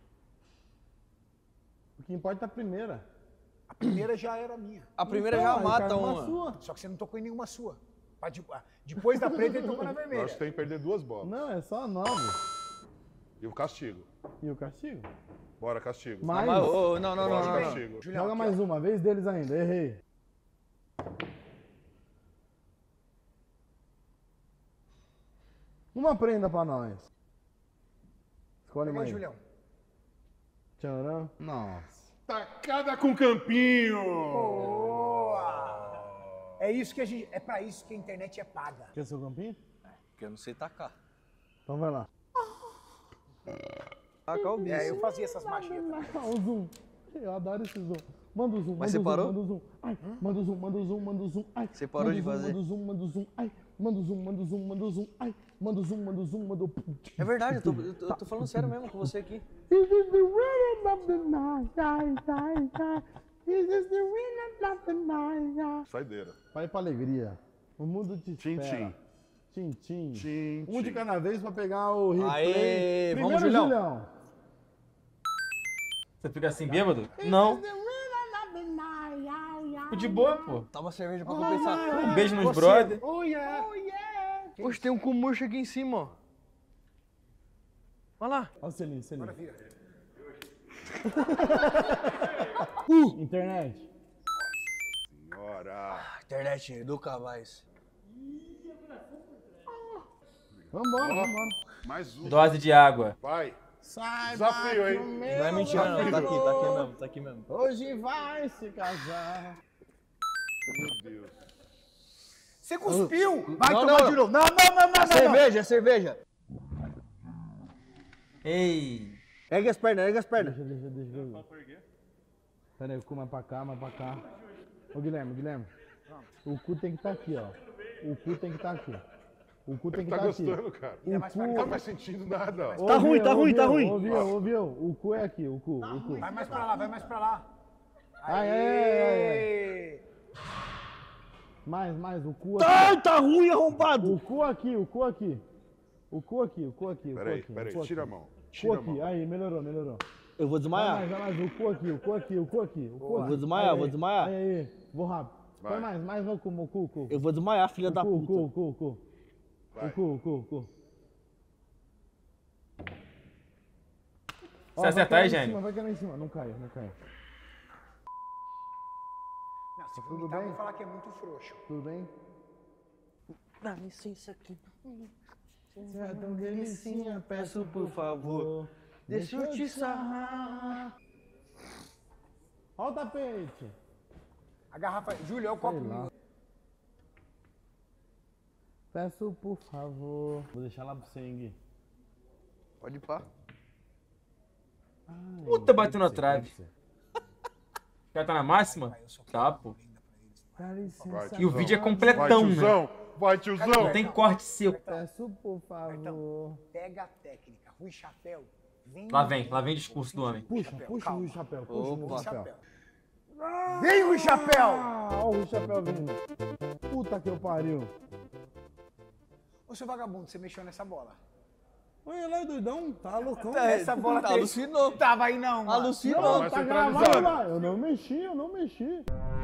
O que importa é a primeira. A primeira já era minha. A primeira Então, já aí mata cai uma. sua. Só que você não tocou em nenhuma sua. Depois da preta, ele tocou na Eu vermelha. acho que tem que perder 2 bolas. Não, é só 9. E o castigo. E o castigo? Bora, castigo. Mais. Mas, ô, não, não, não, Bora, não, não. castigo. Julião, Joga aqui, mais ó. uma vez deles ainda, errei. Uma prenda pra nós. Escolhe Pega aí, mais. Julião. Tcharam. Nossa. Tacada com campinho. Boa! É isso que a gente. É pra isso que a internet é paga. Quer seu campinho? Porque eu não sei tacar. Então vai lá. Tacar o bicho. É, eu fazia essas magias. O zoom. Eu adoro esse zoom. Manda o zoom, Mas manda você o zoom, parou? manda o zoom. Ai, manda o zoom, manda o zoom, manda o zoom. Ai, Você parou manda de o zoom, fazer? Manda o zoom, manda o zoom. Ai, manda o zoom, manda o zoom, manda o zoom. Ai, manda o zoom, manda o zoom, manda o... É verdade, eu tô falando sério mesmo com você aqui. This is the rhythm of the night, This is the rhythm of the night. Saideira. Vai pra alegria. O mundo te Tchim, espera. Tchim, tchim. Tchim, Um de tchim. cada vez pra pegar o replay. Aê, Primeiro, vamos, Julião. Julião. Você fica assim bêbado? Não. Fico de boa, pô. Toma cerveja pra compensar. Um beijo nos brother. Oh, yeah! Poxa, tem um com murcho aqui em cima, ó. Olha lá. Olha o selinho, selinho. Vira. Internet. Bora. Internet, educa mais. Vambora, vambora. Mais um. Dose de água. Vai. Sai, Desafio, hein? Não é mentira não, tá aqui mesmo, tá aqui mesmo. Hoje vai se casar. Meu Deus. Você cuspiu! Vai Não, tomar não. de novo! Não, não, não, não, não! Cerveja, cerveja. Ei. Ergue as pernas, ergue as pernas. Deixa. Pera aí, o cu mais pra cá, mais pra cá. Ô, Guilherme. O cu tem que estar aqui, ó. O cu tem que estar aqui. O cu tem que Tá estar aqui. gostando, cara? O Não cu... tá mais sentindo nada, ó. Tá ruim, tá ruim. Ouviu? O cu é aqui, o cu. Vai mais pra lá, vai mais pra lá. Ai. Mais, o cu aqui. Ai, tá ruim, arrombado. O cu aqui. Peraí, tira a mão. O cu Tira a aqui. mão. Aí, melhorou. Eu vou desmaiar. Vai mais, o cu aqui. Eu vou desmaiar, Aí, vou desmaiar. Aí, vou rápido. Vai. Põe mais no cu, o cu. Eu vou desmaiar, filha da puta. O cu. Vai. O cu. Se acertar aí, Vai gênio. cair lá em cima. Não cai. Não, se Tudo vomitar, bem? vou falar que é muito frouxo. Tudo bem? Dá licença aqui. Então, delicinha, peço por favor. Deixa eu te sarrar. Olha o tapete. A garrafa. Júlio, é o copo. Sei lá. Peço por favor. Vou deixar lá pro você, hein, Gui. Pode ir pá. Puta, bateu na trave. O cara tá na máxima? Tá, pô. Dá licença. Vai, E o vídeo é Vai, completão, né? tiozão. Vai, tiozão. Não tem corte seco. Peço, por favor. Então, pega a técnica. Rui Chapéu. Lá vem o discurso do homem. Puxa o Rui Chapéu. Puxa o Rui Rui Chapéu. Chapéu. Vem, Rui Chapéu! Ah, ó o Rui Chapéu vindo. Puta que eu pariu. Ô, seu vagabundo, você mexeu nessa bola. Olha lá, doidão. Tá loucão. Essa bola Alucinou. tava aí não, mano. Alucinou. Não, Vai tá centralizado. gravado lá. Eu não mexi.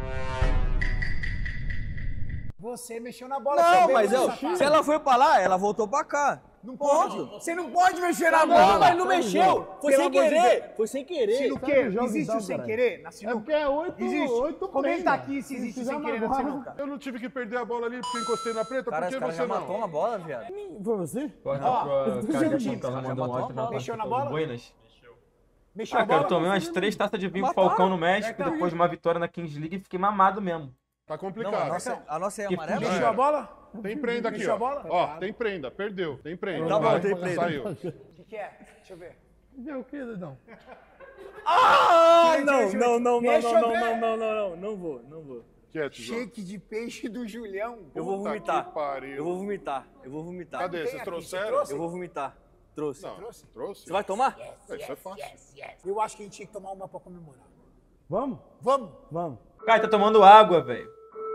Você mexeu na bola. Não, seu mas bêbado, eu, safado. se ela foi pra lá, ela voltou pra cá. Não pode. Você não pode mexer na bola. Não, mas não mexeu. Foi Pelo sem amor de querer. Deus. Foi sem querer. Se no Tá quê? no jogo, Existe então, o sem caralho. querer? Na É sinuca? porque é 8 Existe. Comenta prenda. aqui se existe Se sem fizer querer na uma sinuca. Eu não tive que perder a bola ali porque encostei na preta, Cara, por esse que cara você já não? matou uma bola, viado. Foi você? Corta Ó, pro cara que tá já mandando um botou áudio a bola. Mexeu na do bola? Buenas. Mexeu Ah, a cara, eu bola? tomei umas 3 taças de vinho com o Mataram. Falcão no México, Então. depois de uma vitória na Kings League, e fiquei mamado mesmo. Tá Não, complicado. a nossa é Que amarela? fudido. Mexeu a bola? Tem prenda aqui, Mexeu a ó. bola? Ó, tem prenda. Perdeu. Tem prenda. Tá bom, Vai, tem prenda. Saiu. O que é? Deixa eu ver. É o que, doidão? Ah, Deixa eu ver. não vou. Que é, tiozão? Shake de peixe do Julião. Eu vou Puta vomitar. que pariu. Eu vou vomitar. Cadê? Tem Vocês aqui, trouxeram? você trouxe? Eu vou vomitar. Trouxe. Não, trouxe? Você vai tomar? Isso é fácil. Eu acho que a gente tinha que tomar uma pra comemorar. Vamos? Vamos? Vamos. Cara, tá tomando água, velho.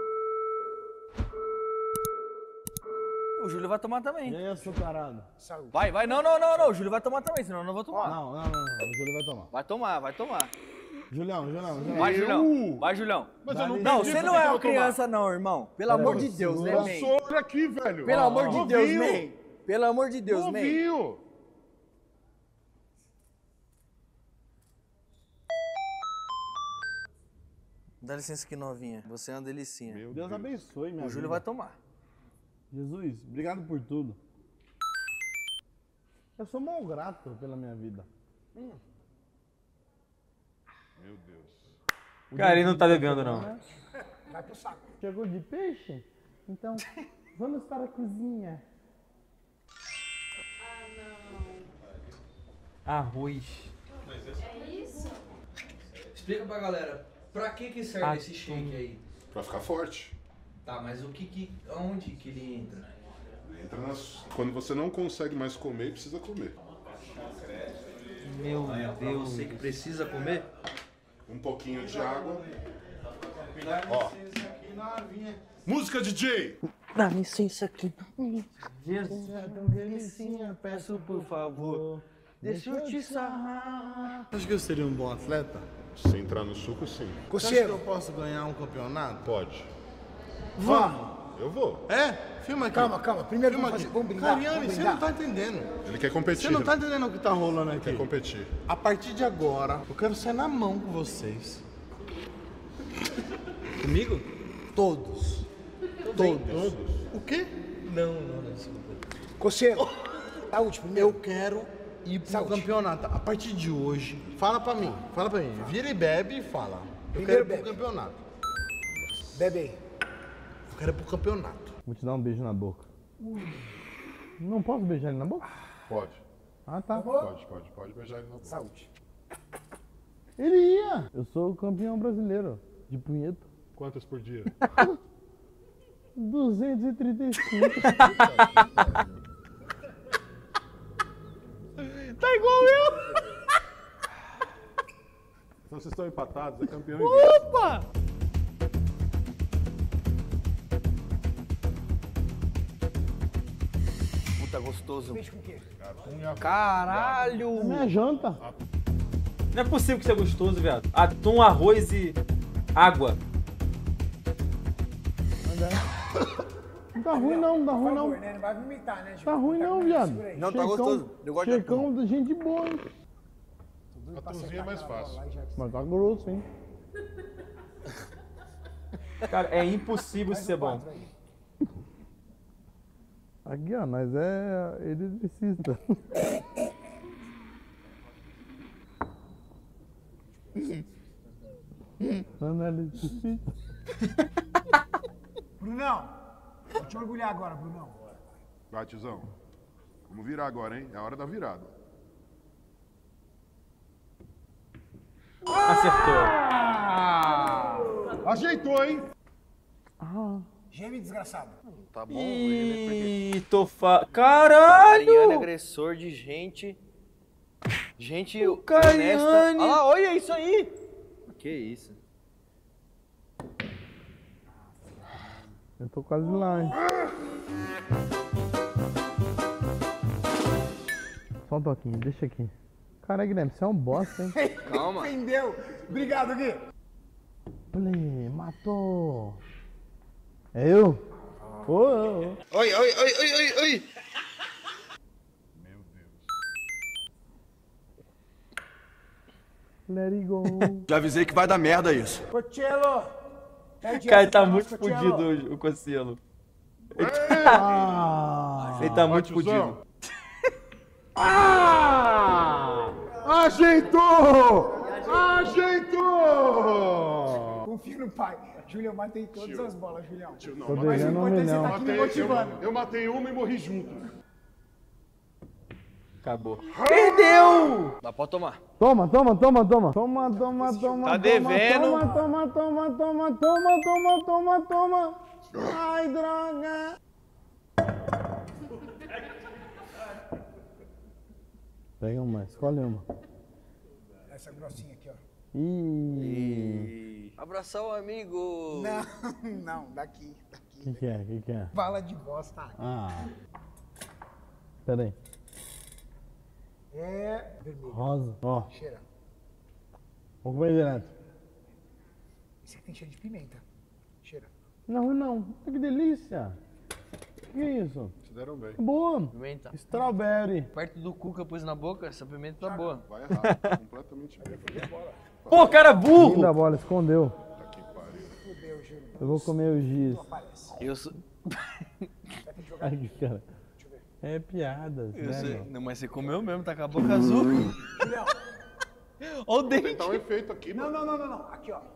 O Júlio vai tomar E também. aí, açucarado? Saúde. Vai. Não. O Júlio vai tomar também, senão eu não vou tomar. Não. O Júlio vai tomar. Vai tomar. Julião. Vai, Julião. Vai, Julião. Mas eu não Não, pedi, você por não que é eu uma vou tomar? criança não, irmão. Pelo amor de Deus, né, Eu man? sou olha aqui, velho. Pelo amor de Deus, Novinho. man. Pelo amor de Deus, man. Novinho. Dá licença aqui, novinha. Você é uma delicinha. Meu Deus abençoe, minha O Júlio vida. vai tomar. Jesus, obrigado por tudo. Eu sou mal grato pela minha vida. Meu Deus. Cara, ele não tá bebendo, não. Vai pro saco. Chegou de peixe? Então, vamos para a cozinha. Arroz. Explica pra galera, pra que serve esse shake aí? Pra ficar forte. Tá, mas aonde que ele entra? Entra quando você não consegue mais comer, precisa comer. Meu Pra Deus. você que precisa comer? Um pouquinho de água. Ó. Música, DJ! Dá licença aqui. Jesus. Delicinha, peço por favor. Deixa eu te sarrar. Acho que eu seria um bom atleta? Se entrar no suco, sim. Você acha que eu posso ganhar um campeonato? Pode. Vamos! Eu vou. É? Filma aqui. Calma. Primeiro Filma vamos aqui. fazer. Vamos brindar. Cariane, vamos você brindar. não tá entendendo. Ele quer competir. Você não tá entendendo o que tá rolando aqui. Quer competir. A partir de agora, eu quero sair na mão com vocês. Comigo? Todos. Todos. O quê? Não, desculpa. Coceiro. Saúde primeiro. Eu quero ir pro Saúde. campeonato. A partir de hoje, fala pra mim. Vira e bebe e fala. Eu Primeiro quero ir pro bebe. campeonato. Bebe aí. Eu quero ir pro campeonato. Vou te dar um beijo na boca. Não posso beijar ele na boca? Pode. Ah, tá. Pode beijar ele na boca. Saúde. Ele ia. Eu sou o campeão brasileiro de punheta. Quantas por dia? 235. Tá igual eu. Então vocês estão empatados, é campeão e vice. Opa! Puta, gostoso. Peixe com o quê? Caralho! Minha janta. Não é possível que seja gostoso, viado. Atum, arroz e água. Não tá ruim não, Por favor, né? Não vai vomitar, né, Ju? Tá ruim não, Segura viado. aí. Não, tá gostoso. Eu gosto de Checão da gente boa, hein? A tuzinha é mais fácil. Mas tá grosso, hein? Cara, é impossível ser bom. Aqui, ó, nós é eletricista. Não é eletricista? Brunão, vou te orgulhar agora, Brunão. Vai, tiozão. Vamos virar agora, hein? É a hora da virada. Acertou. Ajeitou, hein? Geme desgraçado. Tá bom, Ih, Caralho! Cariani, agressor de gente. Gente Cariani. honesta. Ah, olha isso aí! Que isso? Eu tô quase lá, hein? Só um toquinho, deixa aqui. Caralho, Guilherme, você é um bosta, hein? Calma. Entendeu? Obrigado, Gui. Play, matou. É eu? Oi. Oi. Let it go. Já avisei que vai dar merda isso. Cochelo! Cara, ele tá muito fudido hoje, o Cossielo. Ele tá muito fudido. Ajeitou! Ajeitou! Confio no pai. Julião, matei todas as bolas, Julião. Não, Tô Mas o devendo um importante é você milhão. tá aqui me motivando. Eu matei uma e morri junto. Acabou. Perdeu! Dá pra tomar. Toma. Tá devendo. Toma. Ai, droga. Pega uma, escolhe uma. Essa grossinha aqui, ó. Ih. Abraçar o amigo. Não, daqui. Que é? Bala de bosta. Pera aí. É vermelho. Rosa. Ó, Cheira. vamos comer direto. Esse aqui tem cheiro de pimenta. Cheira. Não. Que delícia. Que isso? Se deram bem. Boa. Pimenta. Strawberry. Perto do cu que eu pus na boca, essa pimenta tá boa. Vai errar. Completamente bem. Pô, cara burro! Linda bola, escondeu. Que pariu. Fudeu, Júlio. Eu vou comer o giz. Aparece. Eu sou. Ai, cara. É piadas, Eu né, sei. meu? Não, mas você comeu mesmo, tá com a boca azul. Julião. Olha o dente. Tentar um efeito aqui, Não. mano. Aqui, ó.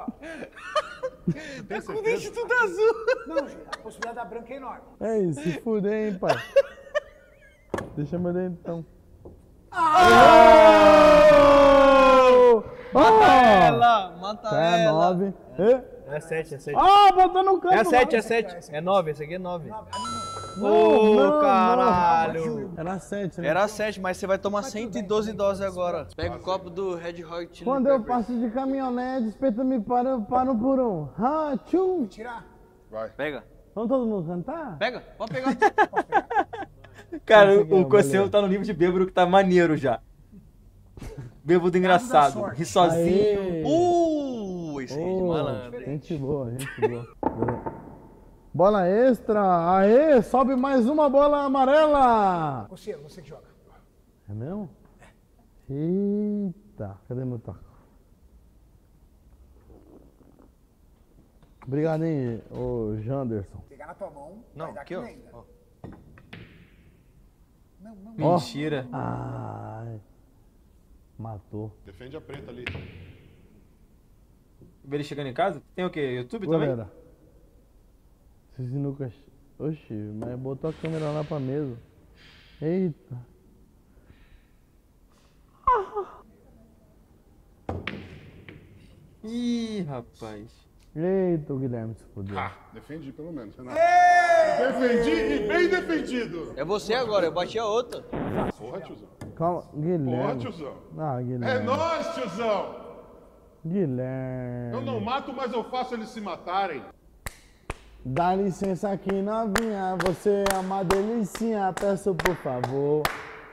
Tem O dente certeza? tudo azul. Não, Júlio. A possibilidade da branca é enorme. É isso, se fuder, hein, pai. Deixa meu dentão. Mata É ela. 9. É 7, é 7. Botou no canto. É 7, é 7. É 9, esse aqui é 9. Não, Caralho. Era 7, né? Era 7, mas você vai tomar 112 doses agora. Pega o copo do Red Hot Chili Quando eu Peppers. passo de caminhonete, espeta me para por um. Tchum. Tirar. Vai. Pega. Vamos todo mundo cantar? Pega, pode pegar. Cara, Consegui, o Cossielo beleza. tá no nível de bêbado que tá maneiro já. Bêbado engraçado. Ri sozinho. Aê. Esse aí de malandro. Gente boa. Beleza. Bola extra. Aê, sobe mais uma bola amarela. Coceiro, você que joga. É mesmo? Eita, cadê meu taco? Obrigado, hein, ô Janderson. Pegar na tua mão. Não, vai dar aqui, ó. ainda. Ó. Não. Mentira. Ai, matou. Defende a preta ali. Ver ele chegando em casa? Tem o quê? YouTube também? Galera, esse sinuca... Oxi, mas botou a câmera lá pra mesa. Eita. Ih, rapaz. Eita, o Guilherme se fodeu. Defendi pelo menos. Renato. Defendi e bem defendido. É você agora, eu bati a outra. Porra, tiozão. Calma, Porra, Guilherme. tiozão. Ah, É Guilherme. nóis, tiozão. Guilherme. Eu não mato, mas eu faço eles se matarem. Dá licença aqui, novinha, você é uma delicinha, peço por favor.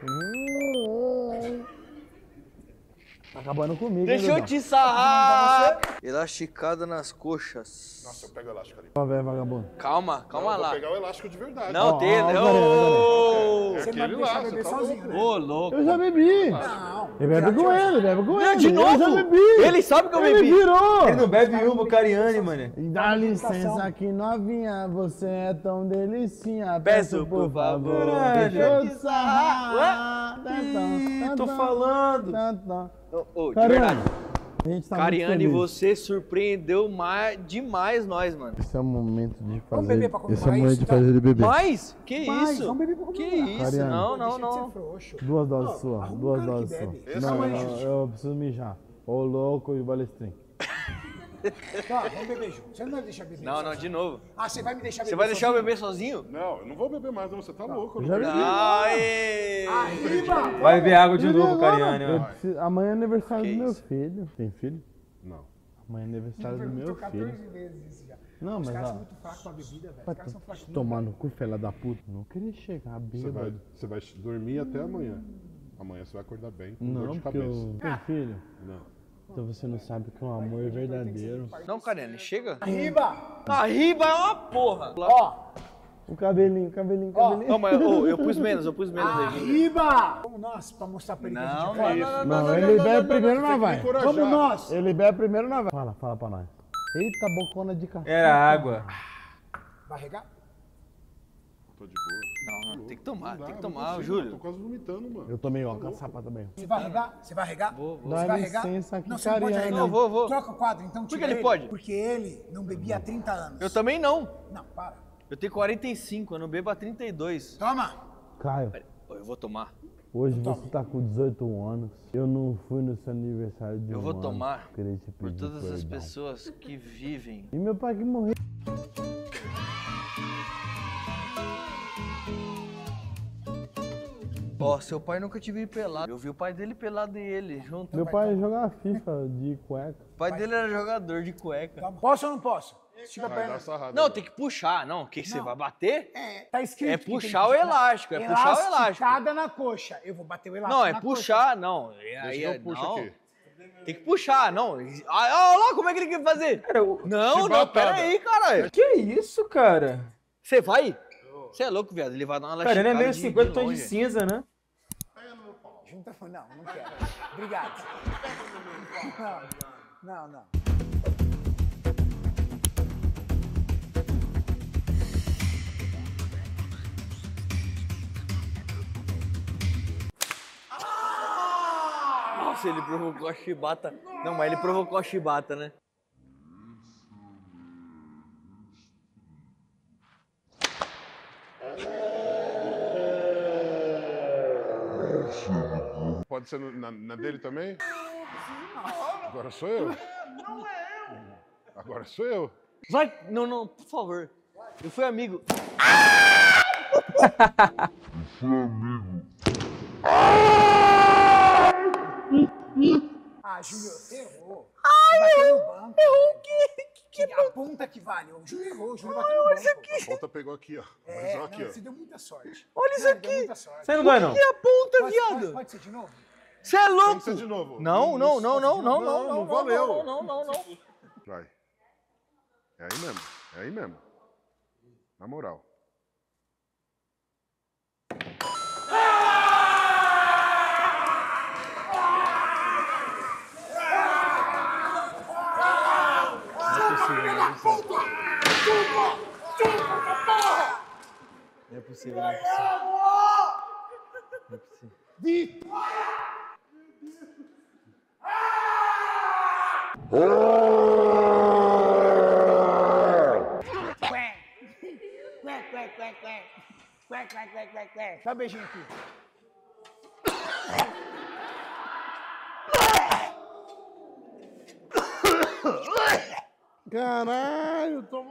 Tá acabando comigo, Deixa hein, eu te sarrar. Elasticada nas coxas. Nossa, eu pego o elástico ali. Ó, velho vagabundo. Calma Eu lá. vou pegar o elástico de verdade. Não, Ó, tem. ó, Ô, É Você não vai aquele deixar lá, beber você tá sozinho, louco. né? Ô, louco. Eu já bebi. Não. Ele bebe com ele, bebe com ele. De Eu já novo? bebi. Ele sabe que eu Ele bebi. virou. Ele não bebe uma, o Cariani, mano. Dá licença aqui, novinha, você é tão delicinha, Peço por favor. Deixa eu te sarrar. Ih, tô falando. Ô, de Cariani, verdade. a gente tá Cariani, muito feliz. você surpreendeu demais nós, mano. Esse é o momento de Vamos fazer. beber pra comemorar Esse é o momento isso, de então? fazer ele beber. Mas? Que Mas, isso? vamos beber pra Que comemorar. isso? Cariani. Não. Deixa de ser frouxo. 2 doses Ó, sua, arruma um 2 cara que doses sua. bebe. Não, Calma aí, não, eu preciso mijar. Ô, louco e balestrinho. Tá, vamos beber junto. Você não vai deixar beber Não, de novo. Ah, você vai me deixar beber Você vai deixar eu sozinho? beber sozinho? Não, eu não vou beber mais, não. Você tá louco. Eu não Já acredito. bebi. Aê! Arriba! Vai beber água de Bebi novo, agora. Cariane, Eu ó. preciso- Amanhã é aniversário Que do meu isso? filho. Tem filho? Não. Amanhã é aniversário do meu Perguntou 14 filho. vezes isso já. Não, Os mas caras são ó. muito fracos pra bebida, velho. Os Vai caras são fraquinhos. tomar no cu, fela da puta. Não queria chegar bêbado. Você vai dormir até amanhã. Amanhã você vai acordar bem, com dor Não, de porque cabeça. eu tenho filho. Não. Então você não sabe que é um amor verdadeiro. Não, Karen, chega. Arriba! Arriba é uma porra. Ó, O cabelinho. Não, mas eu pus menos aí. arriba! Vamos nós, pra mostrar pra ele que a gente é foda. Não, ele bebe primeiro, nós vai. Encorajar. Vamos nós! Ele bebe primeiro, nós vai. Fala pra nós. Eita, bocona de café. Era água. Vai regar? Tô de boa. Não, tem que tomar, Não dá, tem que não tomar, consigo, Júlio. Tô quase vomitando, mano. Eu tomei uma caçapa também. Você vai regar? Você vai regar? Vou. Dá Você vai regar? licença aqui, Não, você não pode Cariane. regar. Não, vou. Troca o quadro, então Por que tira ele pode? Porque ele não bebia há 30 anos. Eu também não. Não, para. Eu tenho 45, eu não bebo há 32. Toma! Caio, Eu vou tomar. hoje você tá com 18 anos. Eu não fui no seu aniversário de Eu um vou ano. tomar Queria te por pedir todas as perdão. pessoas que vivem. E meu pai que morreu. Ó, seu pai nunca te viu pelado. Eu vi o pai dele pelado e ele junto. Meu pai jogava FIFA de cueca. O pai dele era jogador de cueca. Posso ou não posso? Estica a Vai dar perna. sarrada. Não, tem que puxar, não. O que você vai bater? Tá escrito. É que tem puxar que o elástico, é puxar o elástico. Elasticada na coxa. Eu vou bater o elástico Não, é na puxar, não. Deixa Aí que é, eu puxo não. aqui. Tem que puxar, não. Olha lá como é que ele quer fazer. Não, chibatada. pera aí, caralho. Que isso, cara? Você vai? Você é louco, viado. Ele vai dar uma Cara, ele é meio de 50 tons de longe. cinza, né? Junta. Não quero. Obrigado. Não. Nossa, ele provocou a chibata. Não, mas ele provocou a chibata, né? Pode ser na dele também? Agora sou eu. Agora sou eu. Vai! Não, por favor. Eu fui amigo. Ah, Júlio, você errou. Você bateu no banco. Errou o quê? A ponta que vale. O Júlio errou, o Júlio bateu no banco. A ponta pegou aqui, ó. Mas ó aqui, ó. Você deu muita sorte. Olha isso Deu aqui. muita sorte. Você não dói, não? E a ponta, Pode- viado? Pode ser de novo? Você é Tem louco? que ser de novo. Não. Não valeu. Não. Vai. É aí mesmo. É aí mesmo. Na moral. Não é possível. Dá um beijinho aqui. Caralho, toma.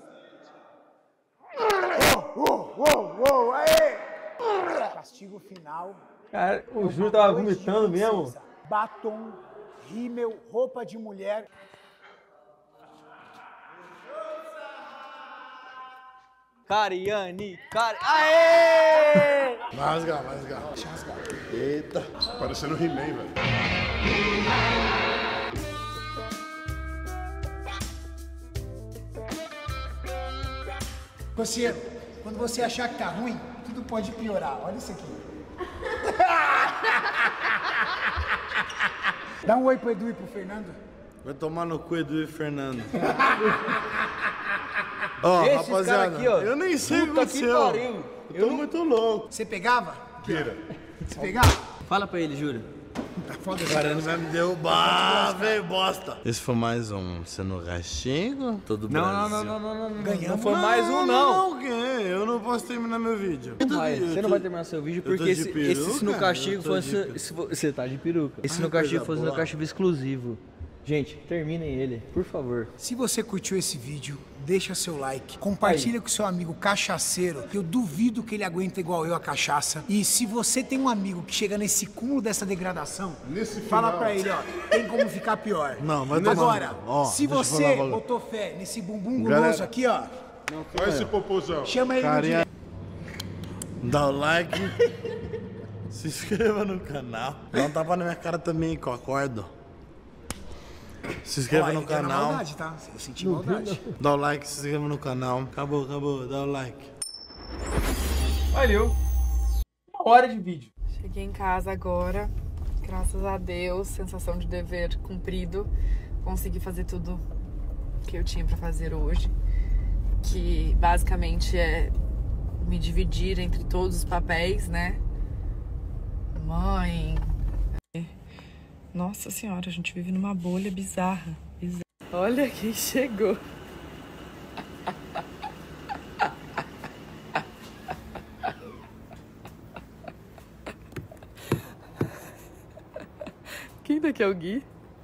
Aê! Castigo final. Cara, o Júlio tava vomitando mesmo. Batom, rímel, roupa de mulher. Cariane. Aê! Rasga. Eita. Parecendo He-Man, velho. Coceiro, quando você achar que tá ruim, tudo pode piorar. Olha isso aqui. Dá um oi pro Edu e pro Fernando. Vai tomar no cu, Edu e Fernando. Ó, Esses rapaziada, caras aqui, ó. eu nem sei o que Puta que aconteceu. pariu. Eu tô muito louco. Você pegava? Vira. Você pegava? Fala pra ele, Júlio. Tá foda. Agora ele vai me derrubar, velho, bosta. Esse foi mais um Sendo Castigo? Todo Brasil. Não. Ganhamos. Não foi mais um, não. Não, eu não posso terminar meu vídeo. Você não vai terminar seu vídeo porque tô de esse peruca? Sino Castigo Eu tô fosse... de- Você tá de peruca. Esse Sino coisa Castigo fosse boa. um castigo exclusivo. Gente, terminem ele, por favor. Se você curtiu esse vídeo, deixa seu like, compartilha com seu amigo cachaceiro, que eu duvido que ele aguenta igual eu a cachaça. E se você tem um amigo que chega nesse cúmulo dessa degradação, fala pra ele, ó, tem como ficar pior. Não, vai tomar Agora, no cu. Ó, se deixa eu você falar um bagulho. botou fé nesse bumbum guloso Galera- aqui, ó, Olha esse popozão. chama ele no Carinha, direct. dá o like, se inscreva no canal. Dá um tapa na minha cara também, que eu acordo. Se inscreva Ó, no ele tá na canal. maldade, tá? Eu senti maldade. Dá o like, se inscreva no canal. Acabou, dá o like. Valeu. 1 hora de vídeo. Cheguei em casa agora, graças a Deus, sensação de dever cumprido. Consegui fazer tudo que eu tinha pra fazer hoje, que basicamente é me dividir entre todos os papéis, né? Mãe. Nossa senhora, a gente vive numa bolha bizarra. Olha quem chegou. Quem daqui é o Gui?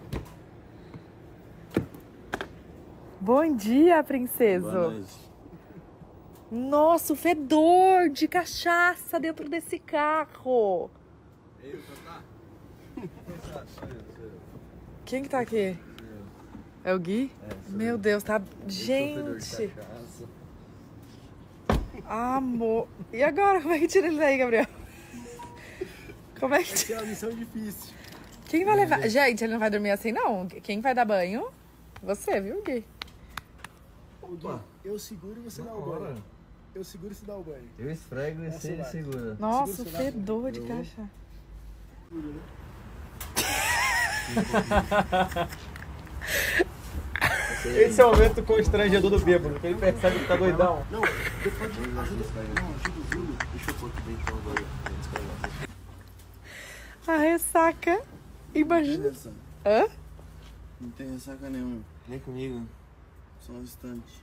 Bom dia, princeso. Boa noite. Nossa, o fedor de cachaça dentro desse carro. Quem que tá aqui? É o Gui? Meu Deus, tá... Gente! Amor! E agora, como é que tira ele daí, Gabriel? Como é que tira? É uma missão difícil. Quem vai levar? Gente, ele não vai dormir assim, não. Quem vai dar banho? Você, viu, Gui? Eu seguro e você dá o banho. Eu seguro e você dá o banho. Eu esfrego e você segura. Nossa, o fedor de cachaça. Esse é o momento constrangedor do bêbado, que ele percebe que tá doidão. Não, depois de ajuda. Não, ajuda o Júlio. Deixa eu pôr aqui dentro do banho. A ressaca. Imagina. Hã? Não tem ressaca nenhuma. Nem comigo. Só um instante.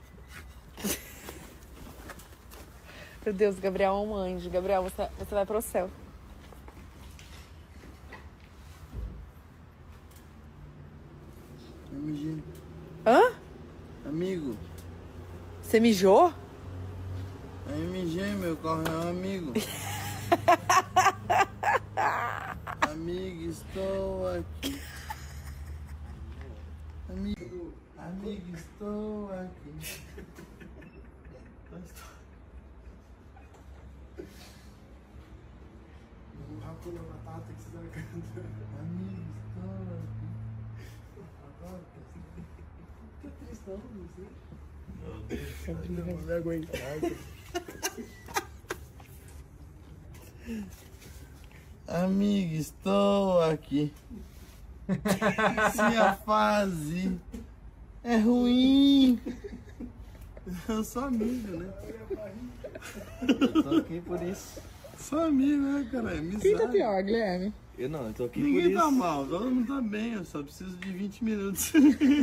Meu Deus, Gabriel é um anjo. Gabriel, você vai pro céu. MG. Hã? Amigo. Você mijou? É MG, meu carro é um amigo. Amigo, estou aqui. Amigo, estou aqui. O Hakuna Matata que vocês estão cantando. Amigo, estou aqui. Que tristão, não sei. Não vou aguentar. Amigo, estou aqui. Se a fase é ruim. Eu sou amigo, né? Eu tô aqui por isso. Sou amigo, né, cara? É amizade. Quem tá pior, Guilherme? Eu não, eu tô aqui Ninguém por isso. tá mal, todo mundo tá bem, eu só preciso de 20 minutos.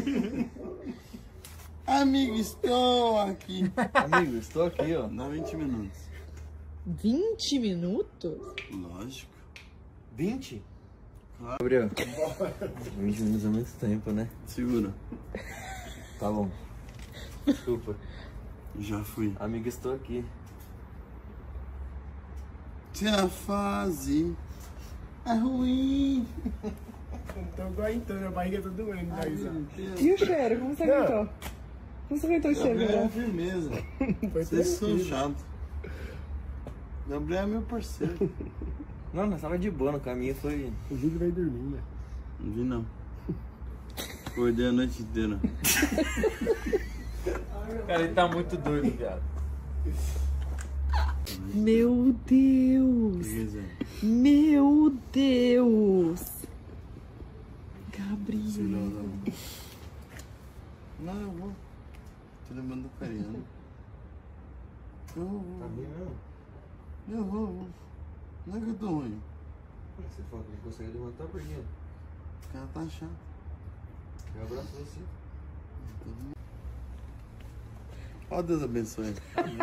Amigo, estou aqui. Amigo, estou aqui, ó. Dá 20 minutos. 20 minutos? Lógico. 20? Claro. Gabriel, 20 minutos é muito tempo, né? Segura. Tá bom. Desculpa. Já fui. Amigo, estou aqui. Se a fase é ruim. Tô aguentando, a barriga tá doendo. E o cheiro? Como você aguentou? Como você aguentou o cheiro, Gabriel é Gabriel? firmeza. Foi Vocês são tranquilo. chatos. Gabriel é meu parceiro. Não, nós tava de boa no caminho, foi... O Júlio vai dormir, né? Não vi não. Acordei a noite inteira. Cara, ele tá muito doido, viado. Meu Deus! Meu Deus! Gabriel. Não, eu vou. Tô lembrando do Cariano. Eu vou. Tá bem mesmo? Eu vou. Não é que eu tô ruim. Você fala que não consegue levantar por quê? O cara tá chato. Eu abraço você. Ó, Deus abençoe.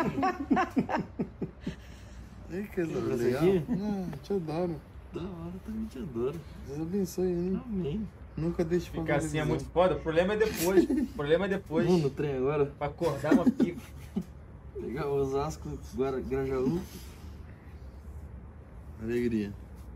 Ei, que coisa Esse legal. aqui? Te adoro. Da hora, também te adoro. Deus abençoe, hein? Amém. Nunca deixe Ficar assim é muito foda. O problema é depois. O problema é depois. Vamos no trem agora? Pra acordar uma pica. Pegar o Osasco, Grajaú. Alegria.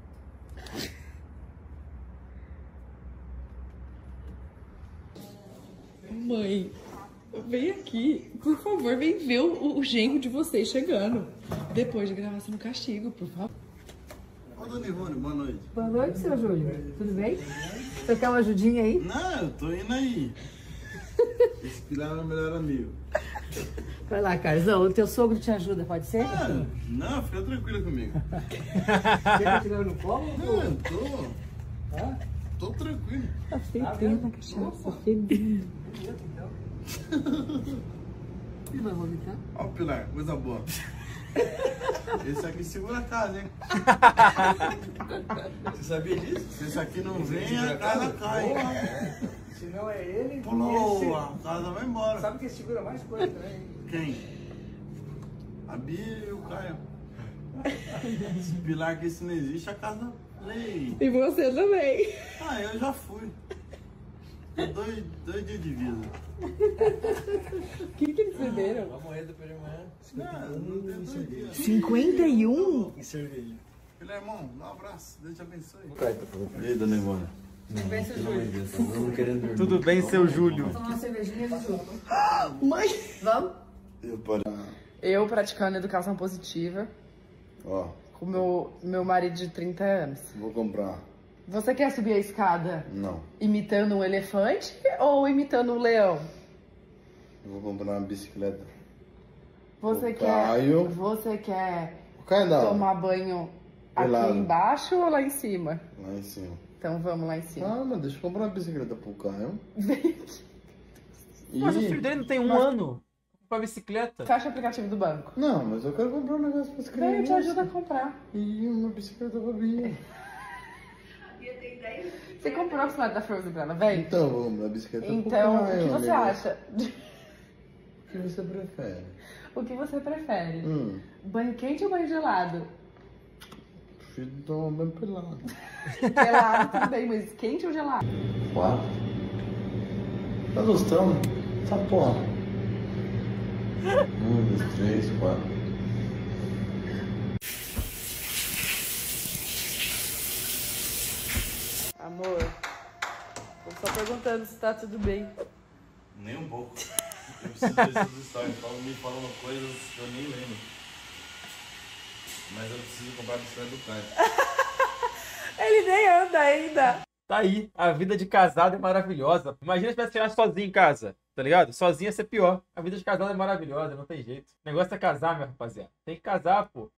Mãe, vem aqui. Por favor, vem ver o genro de vocês chegando. Depois de gravar no castigo, por favor. Ô, Dona Ivone, boa noite. Boa noite, seu Júlio. Tudo bem? Você quer uma ajudinha aí? Não, eu tô indo aí. Esse pilar é meu melhor amigo. Vai lá, Carzão. O teu sogro te ajuda, pode ser? Ah, não, fica tranquilo comigo. Quer que eu no colo? Não, eu tô. Tô tranquilo. Tá fedendo a cachaça, fedendo. E vai vomitar? Ó, o pilar, coisa boa. Esse aqui segura a casa, hein? Você sabia disso? Se esse aqui não vem, a casa cai. Se não é ele, Pulou, a casa vai embora. sabe que segura mais coisa também. Quem? A Bia e o Caio. Esse pilar aqui, se não existe, a casa lei. E você também. Ah, eu já fui. Tô dois dias de vida. O que eles beberam? Vai morrer depois de amanhã. Não tem 2 dias. 51? E cerveja. Filho, irmão, dá um abraço. Deus te abençoe. E aí, Dona Ivone? Tudo bem, seu Júlio? Não querendo dormir. Tudo bem, seu Júlio? Vamos tomar uma cervejinha, Júlio? Mãe! Vamos? Eu paro. Eu praticando educação positiva Ó, com meu marido de 30 anos. vou comprar. Você quer subir a escada Não, imitando um elefante ou imitando um leão? eu vou comprar uma bicicleta. Você O quer, Caio. você quer O Caio não. tomar banho Pelado. aqui embaixo ou lá em cima? Lá em cima. Então vamos lá em cima. Ah, mas deixa eu comprar uma bicicleta pro Caio. Mas o filho dele não tem um ano pra bicicleta. Fecha o aplicativo do banco. Não, mas eu quero comprar um negócio pra Vem, eu te crianças. ajudo a comprar. E uma bicicleta pra Bia. Você comprou a bicicleta da Frozen pra ela, vem? Então, vamos, a bicicleta pro Então, o Caio, que você amigo. acha? O que você prefere? O que você prefere? Hum, Banho quente ou banho gelado? prefiro tomar um banho pelado. Gelado, tudo bem, mas quente ou gelado? 4. Tá gostando? Essa porra. 1, 2, 3, 4. Amor, tô só perguntando se tá tudo bem. Nem um pouco. Eu preciso desses stories. Me falando coisas que eu nem lembro. Mas eu preciso comprar a bicicleta do Caio. Ele nem anda ainda. Tá aí, a vida de casado é maravilhosa. Imagina se tivesse tirado sozinho em casa, tá ligado? Sozinho ia ser pior. A vida de casado é maravilhosa, não tem jeito. O negócio é casar, meu rapaziada. Tem que casar, pô.